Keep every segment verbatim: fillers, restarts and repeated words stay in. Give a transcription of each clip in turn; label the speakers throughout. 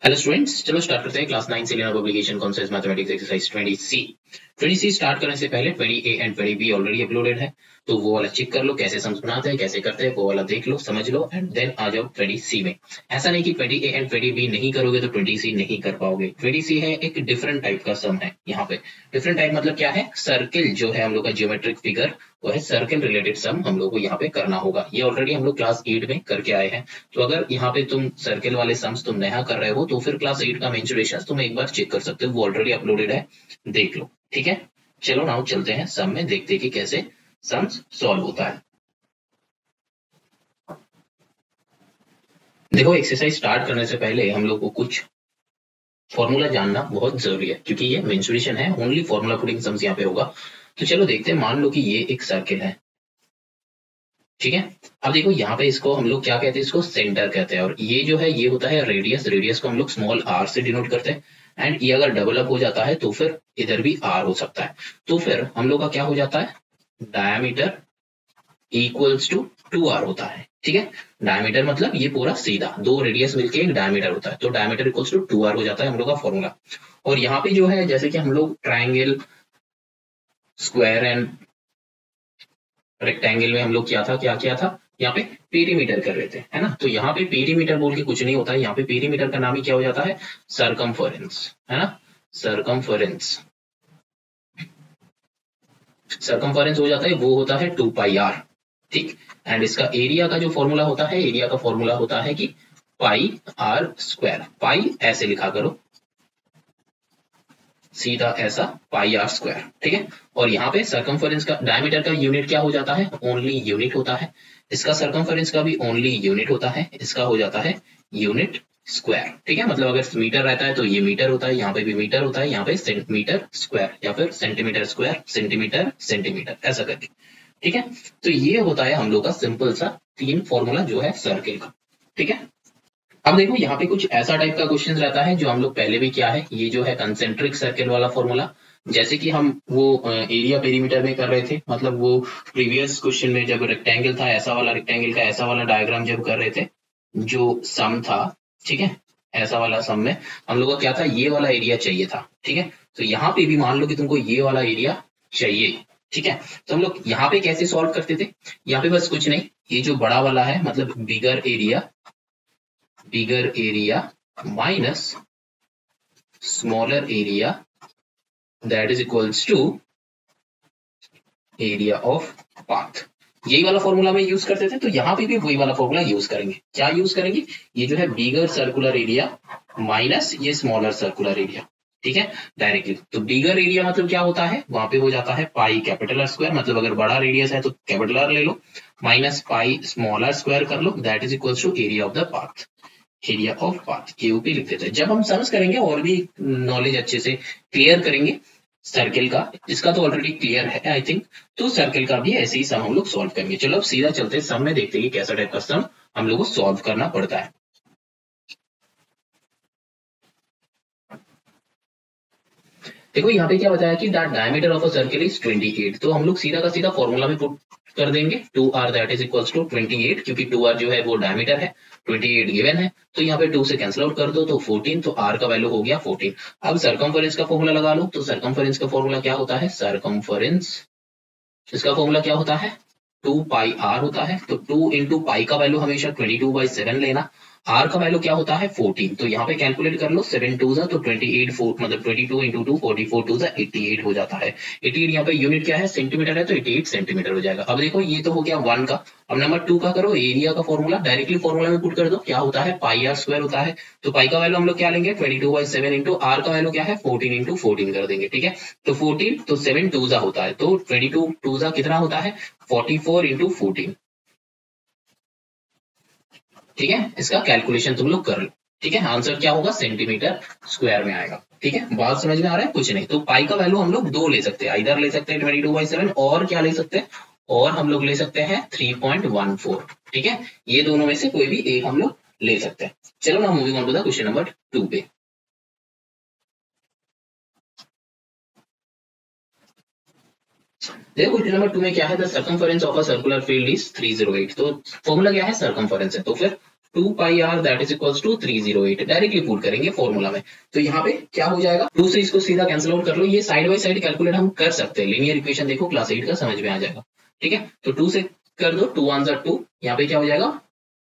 Speaker 1: Hello students, चलो start करते हैं। क्लास नाइन से लेना पब्लिकेशन कौन सा mathematics exercise twenty C. Twenty C start करने से पहले twenty A and twenty B already uploaded है, तो वो वाला चेक कर लो, कैसे सम्स बनाते हैं, कैसे करते हैं, वो वाला देख लो, समझ लो, एंड देन आ जाओ ट्वेंटी सी में। ऐसा नहीं कि twenty A and twenty B नहीं करोगे तो ट्वेंटी सी नहीं कर पाओगे। ट्वेंटी सी है एक डिफरेंट टाइप का सम है। यहाँ पे डिफरेंट टाइप मतलब क्या है, सर्किल जो है हम लोग का जियोमेट्रिक फिगर, वो है सर्किल रिलेटेड सम हम लोग को यहाँ पे करना होगा। ये ऑलरेडी हम लोग क्लास एट में करके आए हैं, तो अगर यहाँ पे तुम सर्किल वाले सम्स तुम नया कर रहे हो तो फिर क्लास एट का मेंसुरेशन तुम एक बार चेक कर सकते हो, वो ऑलरेडी अपलोडेड है, देख लो। ठीक है, चलो नाउ चलते हैं सम में, देखते हैं कि कैसे सम्स सॉल्व होता है। देखो, एक्सरसाइज स्टार्ट करने से पहले हम लोग को कुछ फॉर्मूला जानना बहुत जरूरी है, क्योंकि ये मेंसुरेशन है, ओनली फॉर्मूला पुटिंग सम्स यहाँ पे होगा। तो चलो देखते हैं, मान लो कि ये एक सर्किल है, ठीक है। अब देखो यहाँ पे इसको हम लोग क्या कहते हैं, इसको सेंटर कहते हैं, और ये जो है ये होता है रेडियस। रेडियस को हम लोग स्मॉल आर से डिनोट करते हैं, एंड ये अगर डबल अप हो जाता है तो फिर इधर भी आर हो सकता है। तो फिर हम लोग का क्या हो जाता है, diameter equals to two R होता है। ठीक है, डायमीटर मतलब ये पूरा सीधा दो रेडियस मिलके एक डायमीटर होता है, तो diameter equals to two R हो जाता है हम लोग का फॉर्मूला। और यहाँ पे जो है, जैसे कि हम लोग ट्राइंगल, स्क्वायर एंड रेक्टेंगल में हम लोग क्या था क्या किया था, यहाँ पे पेरीमीटर कर रहे थे, है ना। तो यहाँ पे पेरीमीटर बोल के कुछ नहीं होता है, यहाँ पे पेरीमीटर का नाम ही क्या हो जाता है, सरकमफरेंस, है ना। सरकमफरेंस सरकमफरेंस हो जाता है, वो होता है टू पाई आर। ठीक, एंड इसका एरिया का जो फॉर्मूला होता है, एरिया का फॉर्मूला होता है कि पाई आर स्क्वायर। पाई ऐसे लिखा करो, सीधा ऐसा पाई आर स्क्वायर। ठीक है, और यहाँ पे सरकमफरेंस का, डायमीटर का यूनिट क्या हो जाता है, ओनली यूनिट होता है। इसका सरकमफरेंस का भी ओनली यूनिट होता है, इसका हो जाता है यूनिट स्क्वायर। ठीक है, मतलब अगर मीटर रहता है तो ये मीटर होता है, यहाँ पे भी मीटर होता है, यहाँ पे सेंटीमीटर स्क्वायर या फिर सेंटीमीटर स्क्वायर, सेंटीमीटर सेंटीमीटर ऐसा करके। ठीक है, तो ये होता है हम लोग का सिंपल सा तीन फॉर्मूला जो है सर्किल का। ठीक है, अब देखो यहाँ पे कुछ ऐसा टाइप का क्वेश्चन रहता है जो हम लोग पहले भी किया है। ये जो है कंसेंट्रिक सर्किल वाला फॉर्मूला, जैसे कि हम वो एरिया पेरीमीटर में कर रहे थे, मतलब वो प्रीवियस क्वेश्चन में जब रेक्टेंगल था, ऐसा वाला रेक्टेंगल का ऐसा वाला डायग्राम जब कर रहे थे, जो सम था, ठीक है, ऐसा वाला सम में हम लोग को क्या था, ये वाला एरिया चाहिए था। ठीक है, तो यहाँ पे भी मान लो कि तुमको ये वाला एरिया चाहिए। ठीक है, तो हम लोग यहाँ पे कैसे सॉल्व करते थे, यहाँ पे बस कुछ नहीं, ये जो बड़ा वाला है मतलब bigger area, bigger area minus smaller area, that is equals to area of path. यही वाला फॉर्मूला में यूज करते थे, तो यहाँ पे भी वही वाला फॉर्मूला यूज करेंगे। क्या यूज करेंगे, ये जो है बिगर सर्कुलर एरिया माइनस ये स्मॉलर सर्कुलर एरिया। ठीक है, डायरेक्टली तो बिगर एरिया मतलब क्या होता है, वहां पे हो जाता है पाई कैपिटल आर स्क्वायर, मतलब अगर बड़ा रेडियस है तो कैपिटल आर ले लो, माइनस पाई स्मॉलर स्क्वायर कर लो, that is equals to area of the path. Area of path AOP लिख देते हैं। जब हम सम्स करेंगे और भी नॉलेज अच्छे से क्लियर करेंगे सर्किल का, इसका तो ऑलरेडी क्लियर है आई थिंक, तो सर्किल का भी ऐसे ही सम हम लोग सॉल्व करेंगे। चलो अब सीधा चलते हैं सम में, देखते हैं कि कैसा टाइप का सम हम लोग को सॉल्व करना पड़ता है। देखो यहाँ पे क्या बताया कि the diameter of a circle is twenty eight, तो हम लोग सीधा का सीधा फॉर्मूला में पुट कर देंगे, two are that is equals to twenty eight, क्योंकि टू आर जो है वो डायमीटर है, ट्वेंटी एट गिवन है, तो यहाँ पे टू से कैंसिल आउट कर दो तो फोर्टीन, तो आर का वैल्यू हो गया फोर्टीन। अब सरकमफरेंस का फॉर्मूला लगा लो, तो सरकमफरेंस का फॉर्मूला क्या होता है, सरकमफरेंस इसका फॉर्मूला क्या होता है, टू पाई आर होता है, तो टू इंटू पाई का वैल्यू हमेशा ट्वेंटी टू बाई सेवन लेना, आर का वैल्यू क्या होता है फोर्टीन, तो यहाँ पे कैलकुलेट कर लो, सेवन टू जा तो ट्वेंटी एट, फोर मतलब twenty two into two, forty four two जा एटी एट हो जाता है। एटी एट यहाँ पे यूनिट क्या है, सेंटीमीटर है, तो एटी एट सेंटीमीटर हो जाएगा। अब देखो ये तो हो गया वन का, अब नंबर टू का करो, एरिया का फॉर्मूला डायरेक्टली फॉर्मूला में पुट कर दो, क्या होता है पाई आर स्क्वायर होता है, तो पाई का वैल्यू हम लोग क्या लेंगे twenty two by seven into are का वैल्यू क्या है फोर्टीन इंटू फोर्टीन कर देंगे। ठीक है, तो फोर्टीन तो सेवन टू जा होता है, तो ट्वेंटी टू टू जा कितना होता है फोर्टी फोर इंटू फोर्टीन। ठीक है, इसका कैलकुलेशन तुम लोग कर लो। ठीक है, आंसर क्या होगा, सेंटीमीटर स्क्वायर में आएगा। ठीक है, बात समझ में आ रहा है, कुछ नहीं। तो पाई का वैल्यू हम लोग दो ले सकते हैं, इधर ले सकते हैं ट्वेंटी टू बाई सेवन, और क्या ले सकते हैं, और हम लोग ले सकते हैं थ्री पॉइंट वन फोर। ठीक है, ये दोनों में से कोई भी एक हम लोग ले सकते हैं। चलो ना moving on to the question number two पे। देखो क्वेश्चन नंबर टू में क्या है, the circumference of a circular field is three zero eight, तो फॉर्मूला क्या है, सर्कमफरेंस है, तो फिर two pi R that is equals to three zero eight, directly put करेंगे फॉर्मूला में। तो यहाँ पे क्या हो जाएगा, टू से इसको सीधा कैंसिल आउट कर लो। ये साइड बाय साइड कैलकुलेट हम कर सकते हैं, लीनियर इक्वेशन देखो क्लास एट का समझ में आ जाएगा। ठीक है, तो टू से कर दो, टू वन जार टू, यहाँ पे क्या हो जाएगा,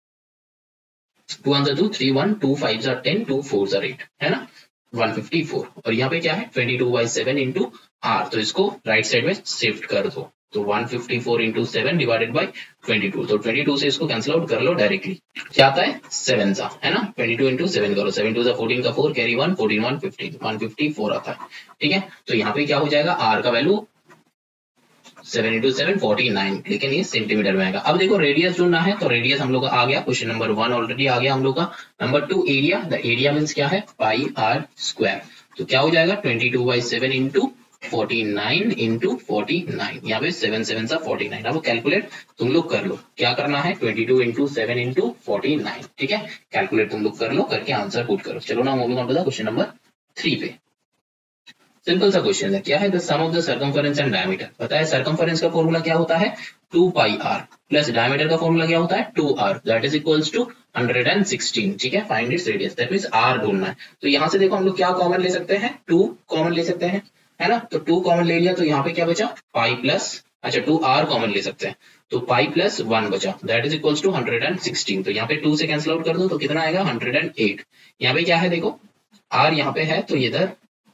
Speaker 1: टू वन जार two, three one, two five जार टेन, टू फोर जार एट, है ना, वन फिफ्टी फोर। और यहाँ पे क्या है, twenty two by seven into R, तो इसको राइट साइड में शिफ्ट कर दो, तो one fifty four into seven divided by twenty two, तो ट्वेंटी टू से इसको कैंसिल आउट कर लो डायरेक्टली। क्या आता है, सेवन सा, है ना, ट्वेंटी टू इंटू सेवन करो, सेवन टू सा फोर्टीन का four, carry one, fourteen one fifteen, one fifty four आता है। ठीक है, तो यहाँ पे क्या हो जाएगा, आर का value seven into seven forty nine, लेकिन ये सेंटीमीटर में आएगा। अब देखो रेडियस ढूंढना है, तो रेडियस हम लोग का आ गया, क्वेश्चन नंबर वन ऑलरेडी आ गया हम लोग का। Number two area, the area means क्या है, पाई आर स्क्वायर, तो क्या हो जाएगा, twenty two by seven into forty nine into forty nine, यहाँ पे सेवन सेवन सा फोर्टी नाइन। अब कैलकुलेट तुम लोग कर लो, क्या करना है, twenty two into seven into forty nine. ठीक है, कैलकुलेट तुम लोग कर लो, करके आंसर पुट करो। चलो ना moving on to the question number three पे। सिंपल सा क्वेश्चन है, क्या है, the sum of the circumference and diameter. पता है सर्कमफरेंस का फॉर्मूला क्या होता है, two pi R, plus diameter का फॉर्मूला क्या होता है, two are, that is equals to hundred and sixteen. ठीक है, find its radius, that means R ढूंढना है। तो यहाँ से देखो हम लोग क्या कॉमन ले सकते हैं, टू कॉमन ले सकते हैं, है ना, तो टू कॉमन ले लिया, तो यहाँ पे क्या बचा, पाई प्लस, अच्छा टू आर कॉमन ले सकते हैं, तो पाई प्लस वन बचा, that is equals to hundred and sixteen. तो यहाँ पे टू से कैंसिल आउट कर दो, तो कितना आएगा, हंड्रेड एंड एट। यहाँ पे क्या है देखो, आर यहाँ पे है, तो इधर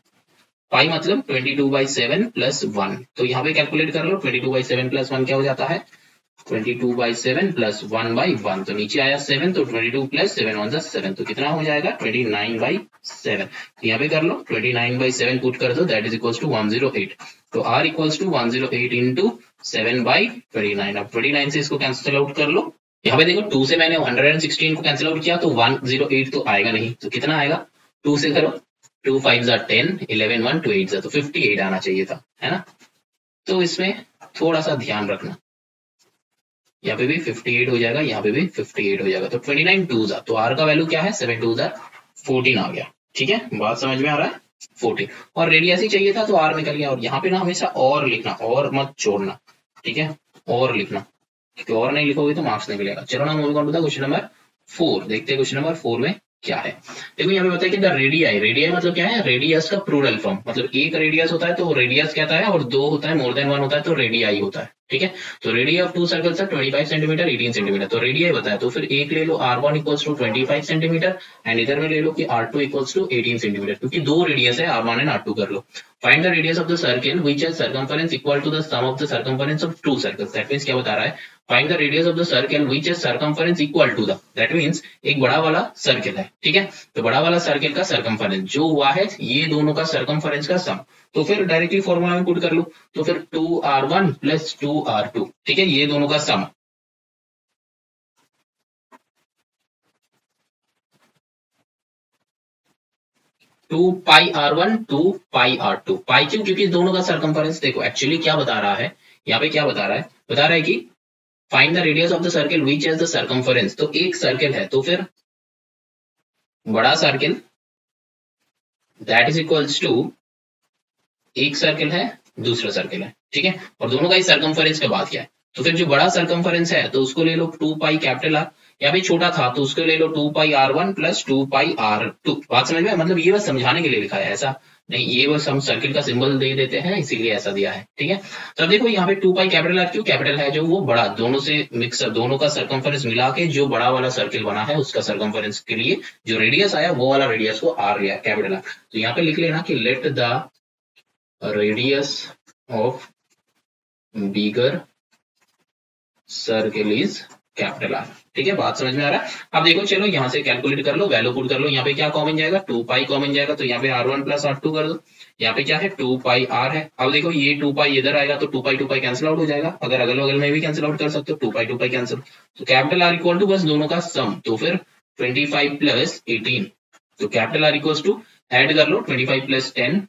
Speaker 1: पाई मतलब twenty two by seven plus one, तो यहाँ पे कैलकुलेट कर लो, twenty two by seven plus one क्या हो जाता है, twenty two by seven plus one by one, तो नीचे आया सेवन, तो twenty two plus seven one seven, तो कितना हो जाएगा, ट्वेंटी नाइन बाई सेवन। तो यहाँ पे कर लो, twenty nine by seven put कर दो, that is equals to one zero eight, तो are equals to one zero eight into seven by twenty nine. अब ट्वेंटी नाइन से इसको कैंसिल आउट कर लो, यहाँ पे देखो टू से मैंने हंड्रेड एंड सिक्सटीन को कैंसिल आउट किया, तो वन जीरो एट तो आएगा नहीं, तो कितना आएगा, टू से करो, टू फाइव जार ten, eleven one, two eight जार, तो फिफ्टी एट आना चाहिए था, है ना। तो इसमें थोड़ा सा ध्यान रखना, यहाँ पे भी फिफ्टी एट हो जाएगा, यहाँ पे भी फिफ्टी एट हो जाएगा, तो ट्वेंटी नाइन टू जार, तो आर का वैल्यू क्या है, सेवन टू जार फोर्टीन आ गया। ठीक है, बात समझ में आ रहा है, फोर्टीन, और रेडियस ही चाहिए था तो आर निकल गया। और यहाँ पे ना हमेशा और लिखना, और मत छोड़ना, ठीक है, और लिखना, क्योंकि और नहीं लिखोगे तो मार्क्स नहीं मिलेगा। चलो ना moving on to the question number four, देखते हैं क्वेश्चन नंबर फोर में क्या है। देखो यहाँ पे बताया कि द रेडियाई, रेडियाई मतलब क्या है, रेडियस का प्लूरल फॉर्म, मतलब एक रेडियस होता है तो रेडियस कहता है, और दो होता है, मोर देन वन होता है तो रेडियाई होता है। ठीक है, तो रेडियाई ऑफ टू सर्कल्स है twenty five centimetre, eighteen centimetre, तो रेडियाई बताया, तो फिर एक ले लो R one equals to twenty five centimetre, and इधर में ले लो कि R two equals to eighteen centimetre, क्योंकि दो रेडियस है, R one and R two कर लो। Find the radius of the circle which has circumference equal to the sum of the circumference of two circles, that means क्या बता रहा है, find the radius of the circle which has circumference equal to the, that means एक बड़ा वाला circle है। ठीक है, तो बड़ा वाला सर्कल का सर्कमफरेंस जो हुआ है ये दोनों का सर्कमफरेंस का सम, तो फिर डायरेक्टली फॉर्मूला में पुट कर लो, तो फिर two R one plus two R two, ठीक है, ये दोनों का sum, two pi R one two pi are two, pi क्यों, क्योंकि दोनों का सर्कमफरेंस देखो एक्चुअली क्या बता रहा है, यहाँ पे क्या बता रहा है, बता रहा है कि find the radius of the circle which has the circumference, तो एक सर्कल है तो फिर बड़ा circle that is equals to, एक सर्कल है दूसरा सर्कल है, ठीक है, और दोनों का ही सर्कमफरेंस का बात क्या है, तो फिर जो बड़ा सर्कमफरेंस है तो उसको ले लो टू पाई कैपिटल आर, या भी छोटा था तो उसको ले लो two pi R one plus two pi are two. बात समझ में, मतलब ये बस समझाने के लिए लिखा है, ऐसा नहीं, ये बस हम सर्किल का सिंबल दे देते हैं इसीलिए ऐसा दिया है। ठीक है, तो अब देखो यहाँ पे टू पाई कैपिटल आर क्यों, कैपिटल है जो वो बड़ा, दोनों से मिक्स, दोनों का सर्कमफरेंस मिला के जो बड़ा वाला सर्किल बना है उसका सर्कमफरेंस के लिए जो रेडियस आया वो वाला रेडियस को आर लिया, कैपिटल आर। तो यहाँ पे लिख लेना कि let the radius of bigger circle is capital R. ठीक है, बात समझ में आ रहा है। अब देखो चलो यहाँ से कैलकुलेट कर लो, वैल्यू पुट कर लो, यहाँ पे क्या कॉमन जाएगा, टू पाई कॉमन जाएगा, तो यहाँ पे R one plus R two कर दो, यहाँ पे क्या है टू पाई आर है। अब देखो ये टू पाई इधर आएगा तो two pi two pi cancel out हो जाएगा, अगर अगल बगल में भी कैंसिल आउट कर सकते हो, two pi two pi cancel, तो कैपिटल आर इक्वल टू बस दोनों का सम, तो फिर ट्वेंटी फाइव प्लस एटीन, तो capital R equal to add कर लो ट्वेंटी फाइव प्लस टेन,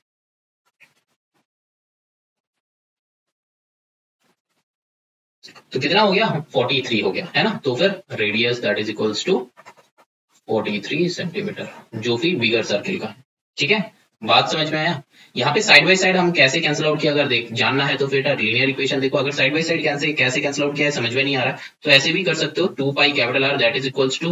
Speaker 1: तो कितना हो गया, फोर्टी थ्री हो गया, है ना, तो फिर radius that is equals to forty three centimetre, जो भी बिगर सर्किल का है। ठीक है, बात समझ में आया। यहाँ पे साइड बाय साइड हम कैसे कैंसिल आउट किया, अगर देख जानना है तो फिर लीनियर इक्वेशन देखो, अगर साइड बाय साइड कैसे कैसे कैंसिल आउट किया है समझ में नहीं आ रहा है तो ऐसे भी कर सकते हो, two pi capital R that is equals to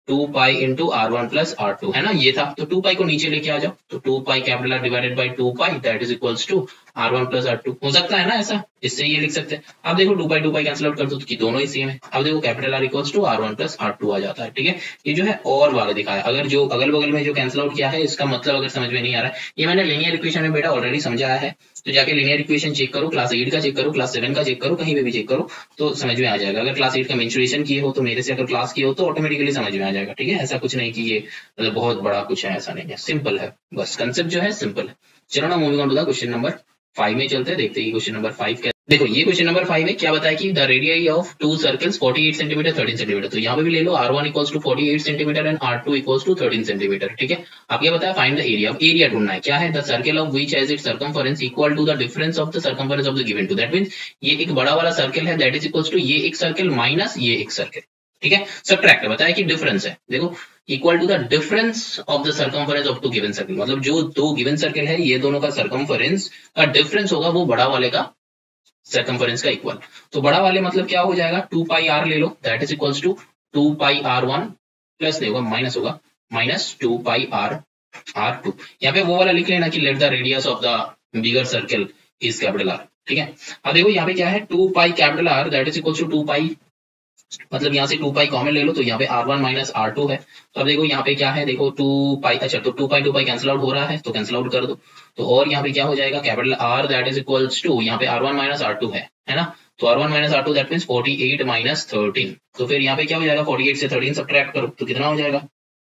Speaker 1: two pi into R one plus R two, है ना, ये था। तो टू पाई को नीचे लेके आ जाओ, तो two pi capital R divided by two pi that is equals to R one plus R two. हो सकता है ना ऐसा, इससे ये लिख सकते हैं। अब देखो two pi two pi cancel out कर दो तो दोनों ही सेम है। अब देखो capital R equals to R one plus R two आ जाता है, ठीक है। ये जो है और वाले दिखाया, अगर जो अगल बगल में जो कैंसिल आउट किया है इसका मतलब अगर समझ में नहीं आ रहा है, ये मैंने लीनियर इक्वेशन में बेटा ऑलरेडी समझाया है, तो जाके लीनियर इक्वेशन चेक करो, क्लास एट का चेक करो, क्लास सेवन का चेक करो, कहीं पे भी चेक करो तो समझ में आ जाएगा। अगर क्लास एट का मेंशुरेशन किए हो तो मेरे से अगर क्लास किए हो तो ऑटोमेटिकली समझ में आ जाएगा, ठीक है। ऐसा कुछ नहीं कि ये मतलब बहुत बड़ा कुछ है, ऐसा नहीं है, सिंपल है, बस कंसेप्ट जो है सिंपल है। चलो ना moving on to the question number five में चलते हैं, देखते हैं क्वेश्चन नंबर फाइव क्या। देखो ये क्वेश्चन नंबर फाइव में क्या बताया कि the radius of two circles forty eight centimetre thirteen centimetre, तो यहाँ पे भी ले लो R one equals to forty eight centimetre and R two equals to thirteen centimetre, ठीक है। अब क्या बताया, फाइंड द एरिया, अब एरिया ढूंढना है। क्या है, the circle of which has its circumference equal to the difference of the circumference of the given two, that means ये एक बड़ा वाला सर्कल है दैट इज इक्वल्स टू ये एक सर्कल माइनस ये एक सर्कल, ठीक है। सबट्रैक्ट बताया कि डिफरेंस है, देखो equal to the difference of the circumference of two given circle, मतलब जो दो गिवन सर्कल है ये दोनों का सर्कमफरेंस का डिफरेंस होगा वो बड़ा वाले का सर्कमफरेंस का इक्वल। तो बड़ा वाले मतलब क्या हो जाएगा, टू पाई आर ले लो that is equals to two pi R one plus नहीं होगा माइनस होगा minus two pi R R two. यहाँ पे वो वाला लिख लेना कि let the radius of the bigger circle is capital R, ठीक है। अब देखो यहाँ पे क्या है, two pi capital R that is equals to two pi, मतलब यहाँ से टू पाई कॉमन ले लो तो यहाँ पे R one minus R two है। तो अब देखो यहाँ पे क्या है, देखो टू पाई, अच्छा तो two pi two pi cancel out हो रहा है तो कैंसिल आउट कर दो। तो और यहाँ पे क्या हो जाएगा, capital R that is equals to यहाँ पे R one minus R two है, है ना। तो R one minus R two that means forty eight minus thirteen. तो फिर यहाँ पे क्या हो जाएगा, फोर्टी एट से थर्टीन सब्ट्रैक्ट करो तो कितना हो जाएगा,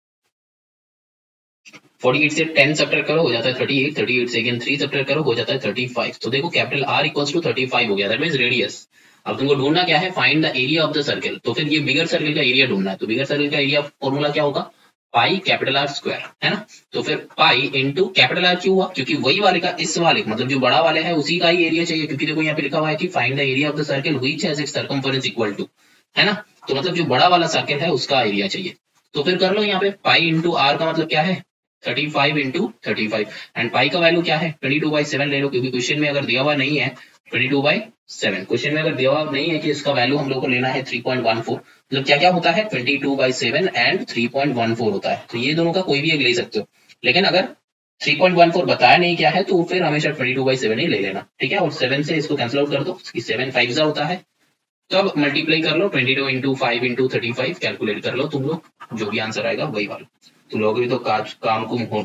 Speaker 1: फोर्टी एट से टेन सब्ट्रैक्ट करो हो जाता है थर्टी एट, थर्टी एट से अगेन थ्री सब्ट्रैक्ट करो हो जाता है थर्टी फाइव। तो देखो capital R equals to thirty five हो गया, दैट मींस रेडियस। अब तुमको ढूंढना क्या है, find the area of the circle. तो फिर ये बिगर सर्कल का एरिया ढूंढना है, तो बिगर सर्कल का एरिया फॉर्मूला क्या होगा, पाई कैपिटल आर स्क्वायर, है ना। तो फिर पाई इंटू कैपिटल आर क्यों हुआ, क्योंकि वही वाले का इस वाले मतलब जो बड़ा वाले है उसी का ही एरिया चाहिए, क्योंकि देखो यहाँ पे लिखा हुआ है कि find the area of the circle which has its circumference equal to, है ना। तो मतलब जो बड़ा वाला सर्कल है उसका एरिया चाहिए। तो फिर कर लो यहाँ पे पाई इंटू आर का मतलब क्या है, thirty five into thirty five, and pi का वैल्यू क्या है, ट्वेंटी टू बाई सेवन ले लो, क्योंकि क्वेश्चन में अगर दिया हुआ नहीं है twenty two by seven, question में अगर दिया हुआ नहीं है कि इसका वैल्यू हम लोग को लेना है थ्री पॉइंट वन फोर, मतलब क्या क्या होता है twenty two by seven and three point one four होता है। तो ये दोनों का कोई भी एक ले सकते हो, लेकिन अगर थ्री पॉइंट वन फोर बताया नहीं क्या है तो फिर हमेशा ट्वेंटी टू बाई सेवन ही ले लेना, ठीक है। और सेवन से इसको कैंसिल आउट कर दो, सेवन फाइव जा होता है, तो अब मल्टीप्लाई कर लो twenty two into five into thirty five, calculate कर लो तुम लोग, जो भी आंसर आएगा वही वाला। तुम लोग भी तो काम कुम हो,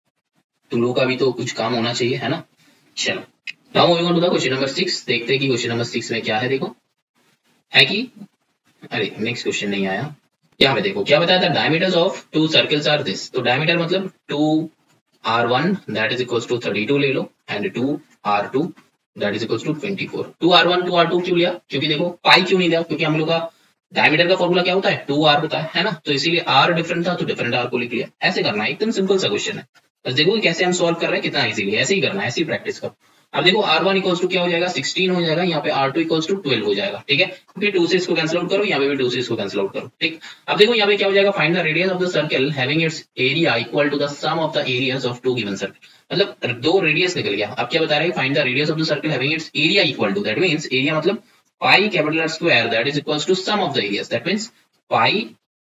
Speaker 1: तुम लोग का भी तो कुछ काम होना चाहिए, है ना। चलो now moving on to the question number six, देखते हैं कि क्वेश्चन नंबर सिक्स में क्या है। देखो है कि अरे नेक्स्ट क्वेश्चन नहीं आया, यहाँ पे देखो क्या बताया था, diameters of two circles are this. तो डायमीटर मतलब two R one that is equals to thirty two ले लो and two R two that is equals to twenty four. Two R one two R two क्यों लिया, क्योंकि देखो पाई क्यों नहीं दिया, क्योंकि हम लोग का डायमीटर का फॉर्मूला क्या होता है, टू आर होता है, है ना। तो इसीलिए आर डिफरेंट था तो डिफरेंट आर को लिख लिया। ऐसे करना है, एकदम सिंपल सा क्वेश्चन है, बस देखो कैसे हम सॉल्व कर रहे हैं, कितना इजीली, ऐसे ही करना है, ऐसी प्रैक्टिस करो। अब देखो आर वन इक्वल्स टू क्या हो जाएगा, सिक्सटीन हो जाएगा, यहाँ पे R two equals to twelve हो जाएगा, ठीक है। क्योंकि टू से इसको कैंसिल आउट करो, यहाँ पे भी टू से इसको कैंसिल आउट करो, ठीक। अब देखो यहाँ पे क्या हो जाएगा, find the radius of the circle having its area equal to the sum of the areas of two given circle, मतलब दो रेडियस निकल गया। अब क्या बता रहे हैं, find the radius of the circle having its area equal to, that means area मतलब pi capital R square that is equals to sum of the areas, that means pi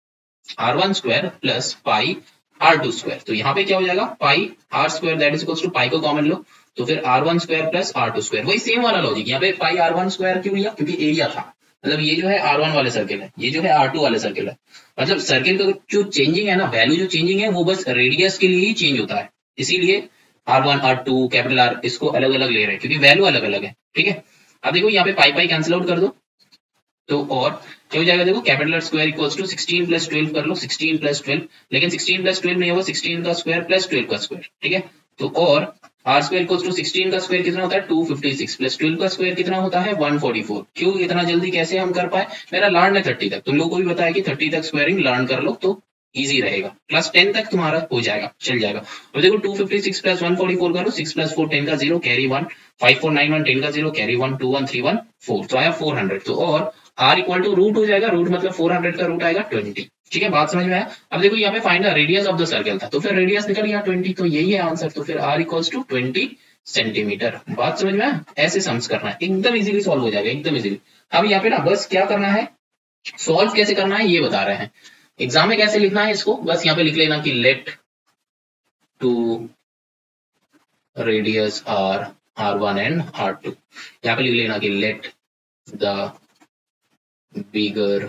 Speaker 1: R one square plus pi are two square. तो यहाँ पे क्या हो जाएगा, pi R square that is equals to pi को common लो, तो फिर R one square plus R two square, वही सेम वाला लॉजिक। यहाँ पे पाई आर वन स्क्वायर क्यों लिया, क्योंकि एरिया था, मतलब ये जो है आर वन वाले सर्कल है, ये जो है आर टू वाले सर्कल है, मतलब सर्कल का जो चेंजिंग है ना, वैल्यू जो चेंजिंग है वो बस रेडियस के लिए ही चेंज होता है, इसीलिए R one R two capital R इसको अलग अलग ले रहे हैं क्योंकि वैल्यू अलग अलग है, ठीक है। अब देखो यहाँ पे पाई पाई कैंसिल आउट कर दो, तो और क्या हो जाएगा, देखो capital R square equals to sixteen plus twelve कर लो, सिक्सटीन प्लस ट्वेल्व, लेकिन सिक्सटीन प्लस ट्वेल्व नहीं होगा, सिक्सटीन का स्क्वायर प्लस ट्वेल्व का स्क्वायर, ठीक है। तो और R square equals to sixteen का स्क्वायर कितना होता है, two fifty six plus twelve का स्क्वायर कितना होता है, वन फोर्टी फोर। क्यों इतना जल्दी कैसे हम कर पाए, मेरा लर्न है थर्टी तक, तुम लोग को भी बताया कि थर्टी तक स्क्वायरिंग लर्न कर लो तो इजी रहेगा, क्लास टेन तक तुम्हारा हो जाएगा, चल जाएगा। और देखो two fifty six plus one forty four करो, सिक्स प्लस फोर टेन का zero carry one, five four nine one ten का zero carry one, two one three one four, तो आया फोर हंड्रेड। तो और आर इक्वल टू रूट हो जाएगा, root मतलब फोर हंड्रेड का रूट आएगा ट्वेंटी, ठीक है, बात समझ में आया। अब देखो यहाँ पे find the radius of the circle था, तो फिर रेडियस निकल गया ट्वेंटी, तो यही है आंसर। तो फिर R equals to twenty centimetre, बात समझ में आया। ऐसे सम्स करना है, एकदम इजीली सॉल्व हो जाएगा, एकदम इजीली। अब यहाँ पे ना बस क्या करना है, सॉल्व कैसे करना है ये बता रहे हैं। एग्जाम में कैसे लिखना है इसको, बस यहाँ पे लिख लेना कि let two radius R R one and R two, यहाँ पे लिख लेना कि let the bigger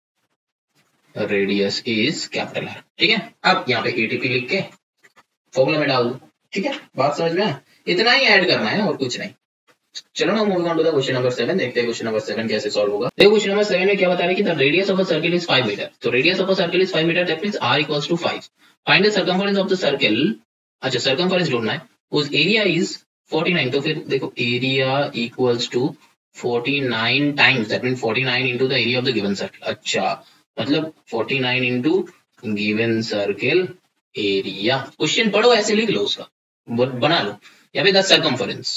Speaker 1: radius is capital R. ठीक है, अब यहाँ पे एटीपी लिख के फॉर्मूला में डाल दो। ठीक है, बात समझ में, इतना ही ऐड करना है और कुछ नहीं। चलो ना moving on to the question number seven, देखते हैं क्वेश्चन नंबर सेवन कैसे सॉल्व होगा। देखो क्वेश्चन नंबर सेवन में क्या बता रहे हैं कि the radius of a circle is five metre. तो radius of a circle is five metre, that means r equals to five. Find the circumference of the circle. अच्छा, सर्कमफरेंस ढूंढना है, उस एरिया इज फोर्टी नाइन। तो फिर देखो area equals to forty nine times, that means forty nine into the area of the given circle. अच्छा, मतलब forty nine into given circle area. Question पढ़ो, ऐसे लिख लो, उसका बना लो। यहाँ पे the circumference,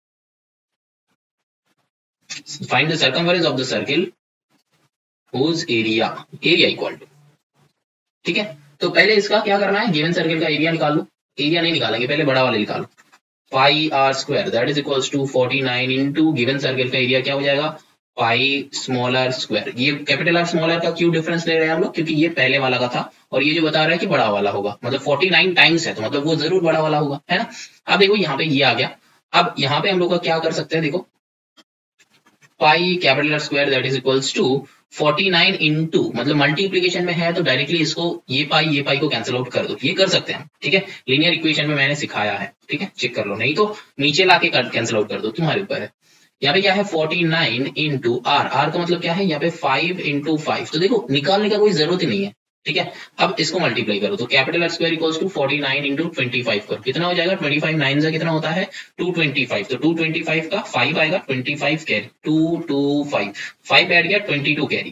Speaker 1: find the circumference of the circle whose area area equal to। ठीक है, तो पहले इसका क्या करना है, गिवन सर्कल का एरिया निकाल लो। एरिया नहीं निकालेंगे, पहले बड़ा वाला निकालो। Pi R square that is equals to forty nine into given circle का एरिया क्या हो जाएगा, पाई स्मॉल आर स्क्वायर। ये कैपिटल आर स्मॉल आर का क्यों डिफरेंस ले रहे हैं हम लोग, क्योंकि ये पहले वाला का था और ये जो बता रहा है कि बड़ा वाला होगा, मतलब फोर्टी नाइन टाइम्स है तो मतलब वो जरूर बड़ा वाला होगा, है ना। अब देखो यहाँ पे ये आ गया। अब यहाँ पे हम लोग का क्या कर सकते हैं, देखो pi capital R square that is equals to forty nine into, मतलब मल्टीप्लिकेशन में है तो डायरेक्टली इसको ये पाई ये पाई को कैंसिल आउट कर दो, ये कर सकते हैं हम। ठीक है, लीनियर इक्वेशन में मैंने सिखाया है। ठीक है, चेक कर लो, नहीं तो नीचे लाके कैंसिल आउट कर दो, तुम्हारे ऊपर है। यहाँ पे क्या है forty nine into R, R का मतलब क्या है यहाँ पे फाइव इंटू फाइव। तो देखो निकालने का कोई जरूरत ही नहीं है। ठीक है, अब इसको मल्टीप्लाई करो तो capital R square equals to forty nine into twenty five करो, कितना हो जाएगा, ट्वेंटी फाइव नाइन से कितना होता है टू ट्वेंटी फाइव। तो टू ट्वेंटी फाइव का फाइव आएगा, twenty five carry, two two five, five add किया ट्वेंटी टू कैरी।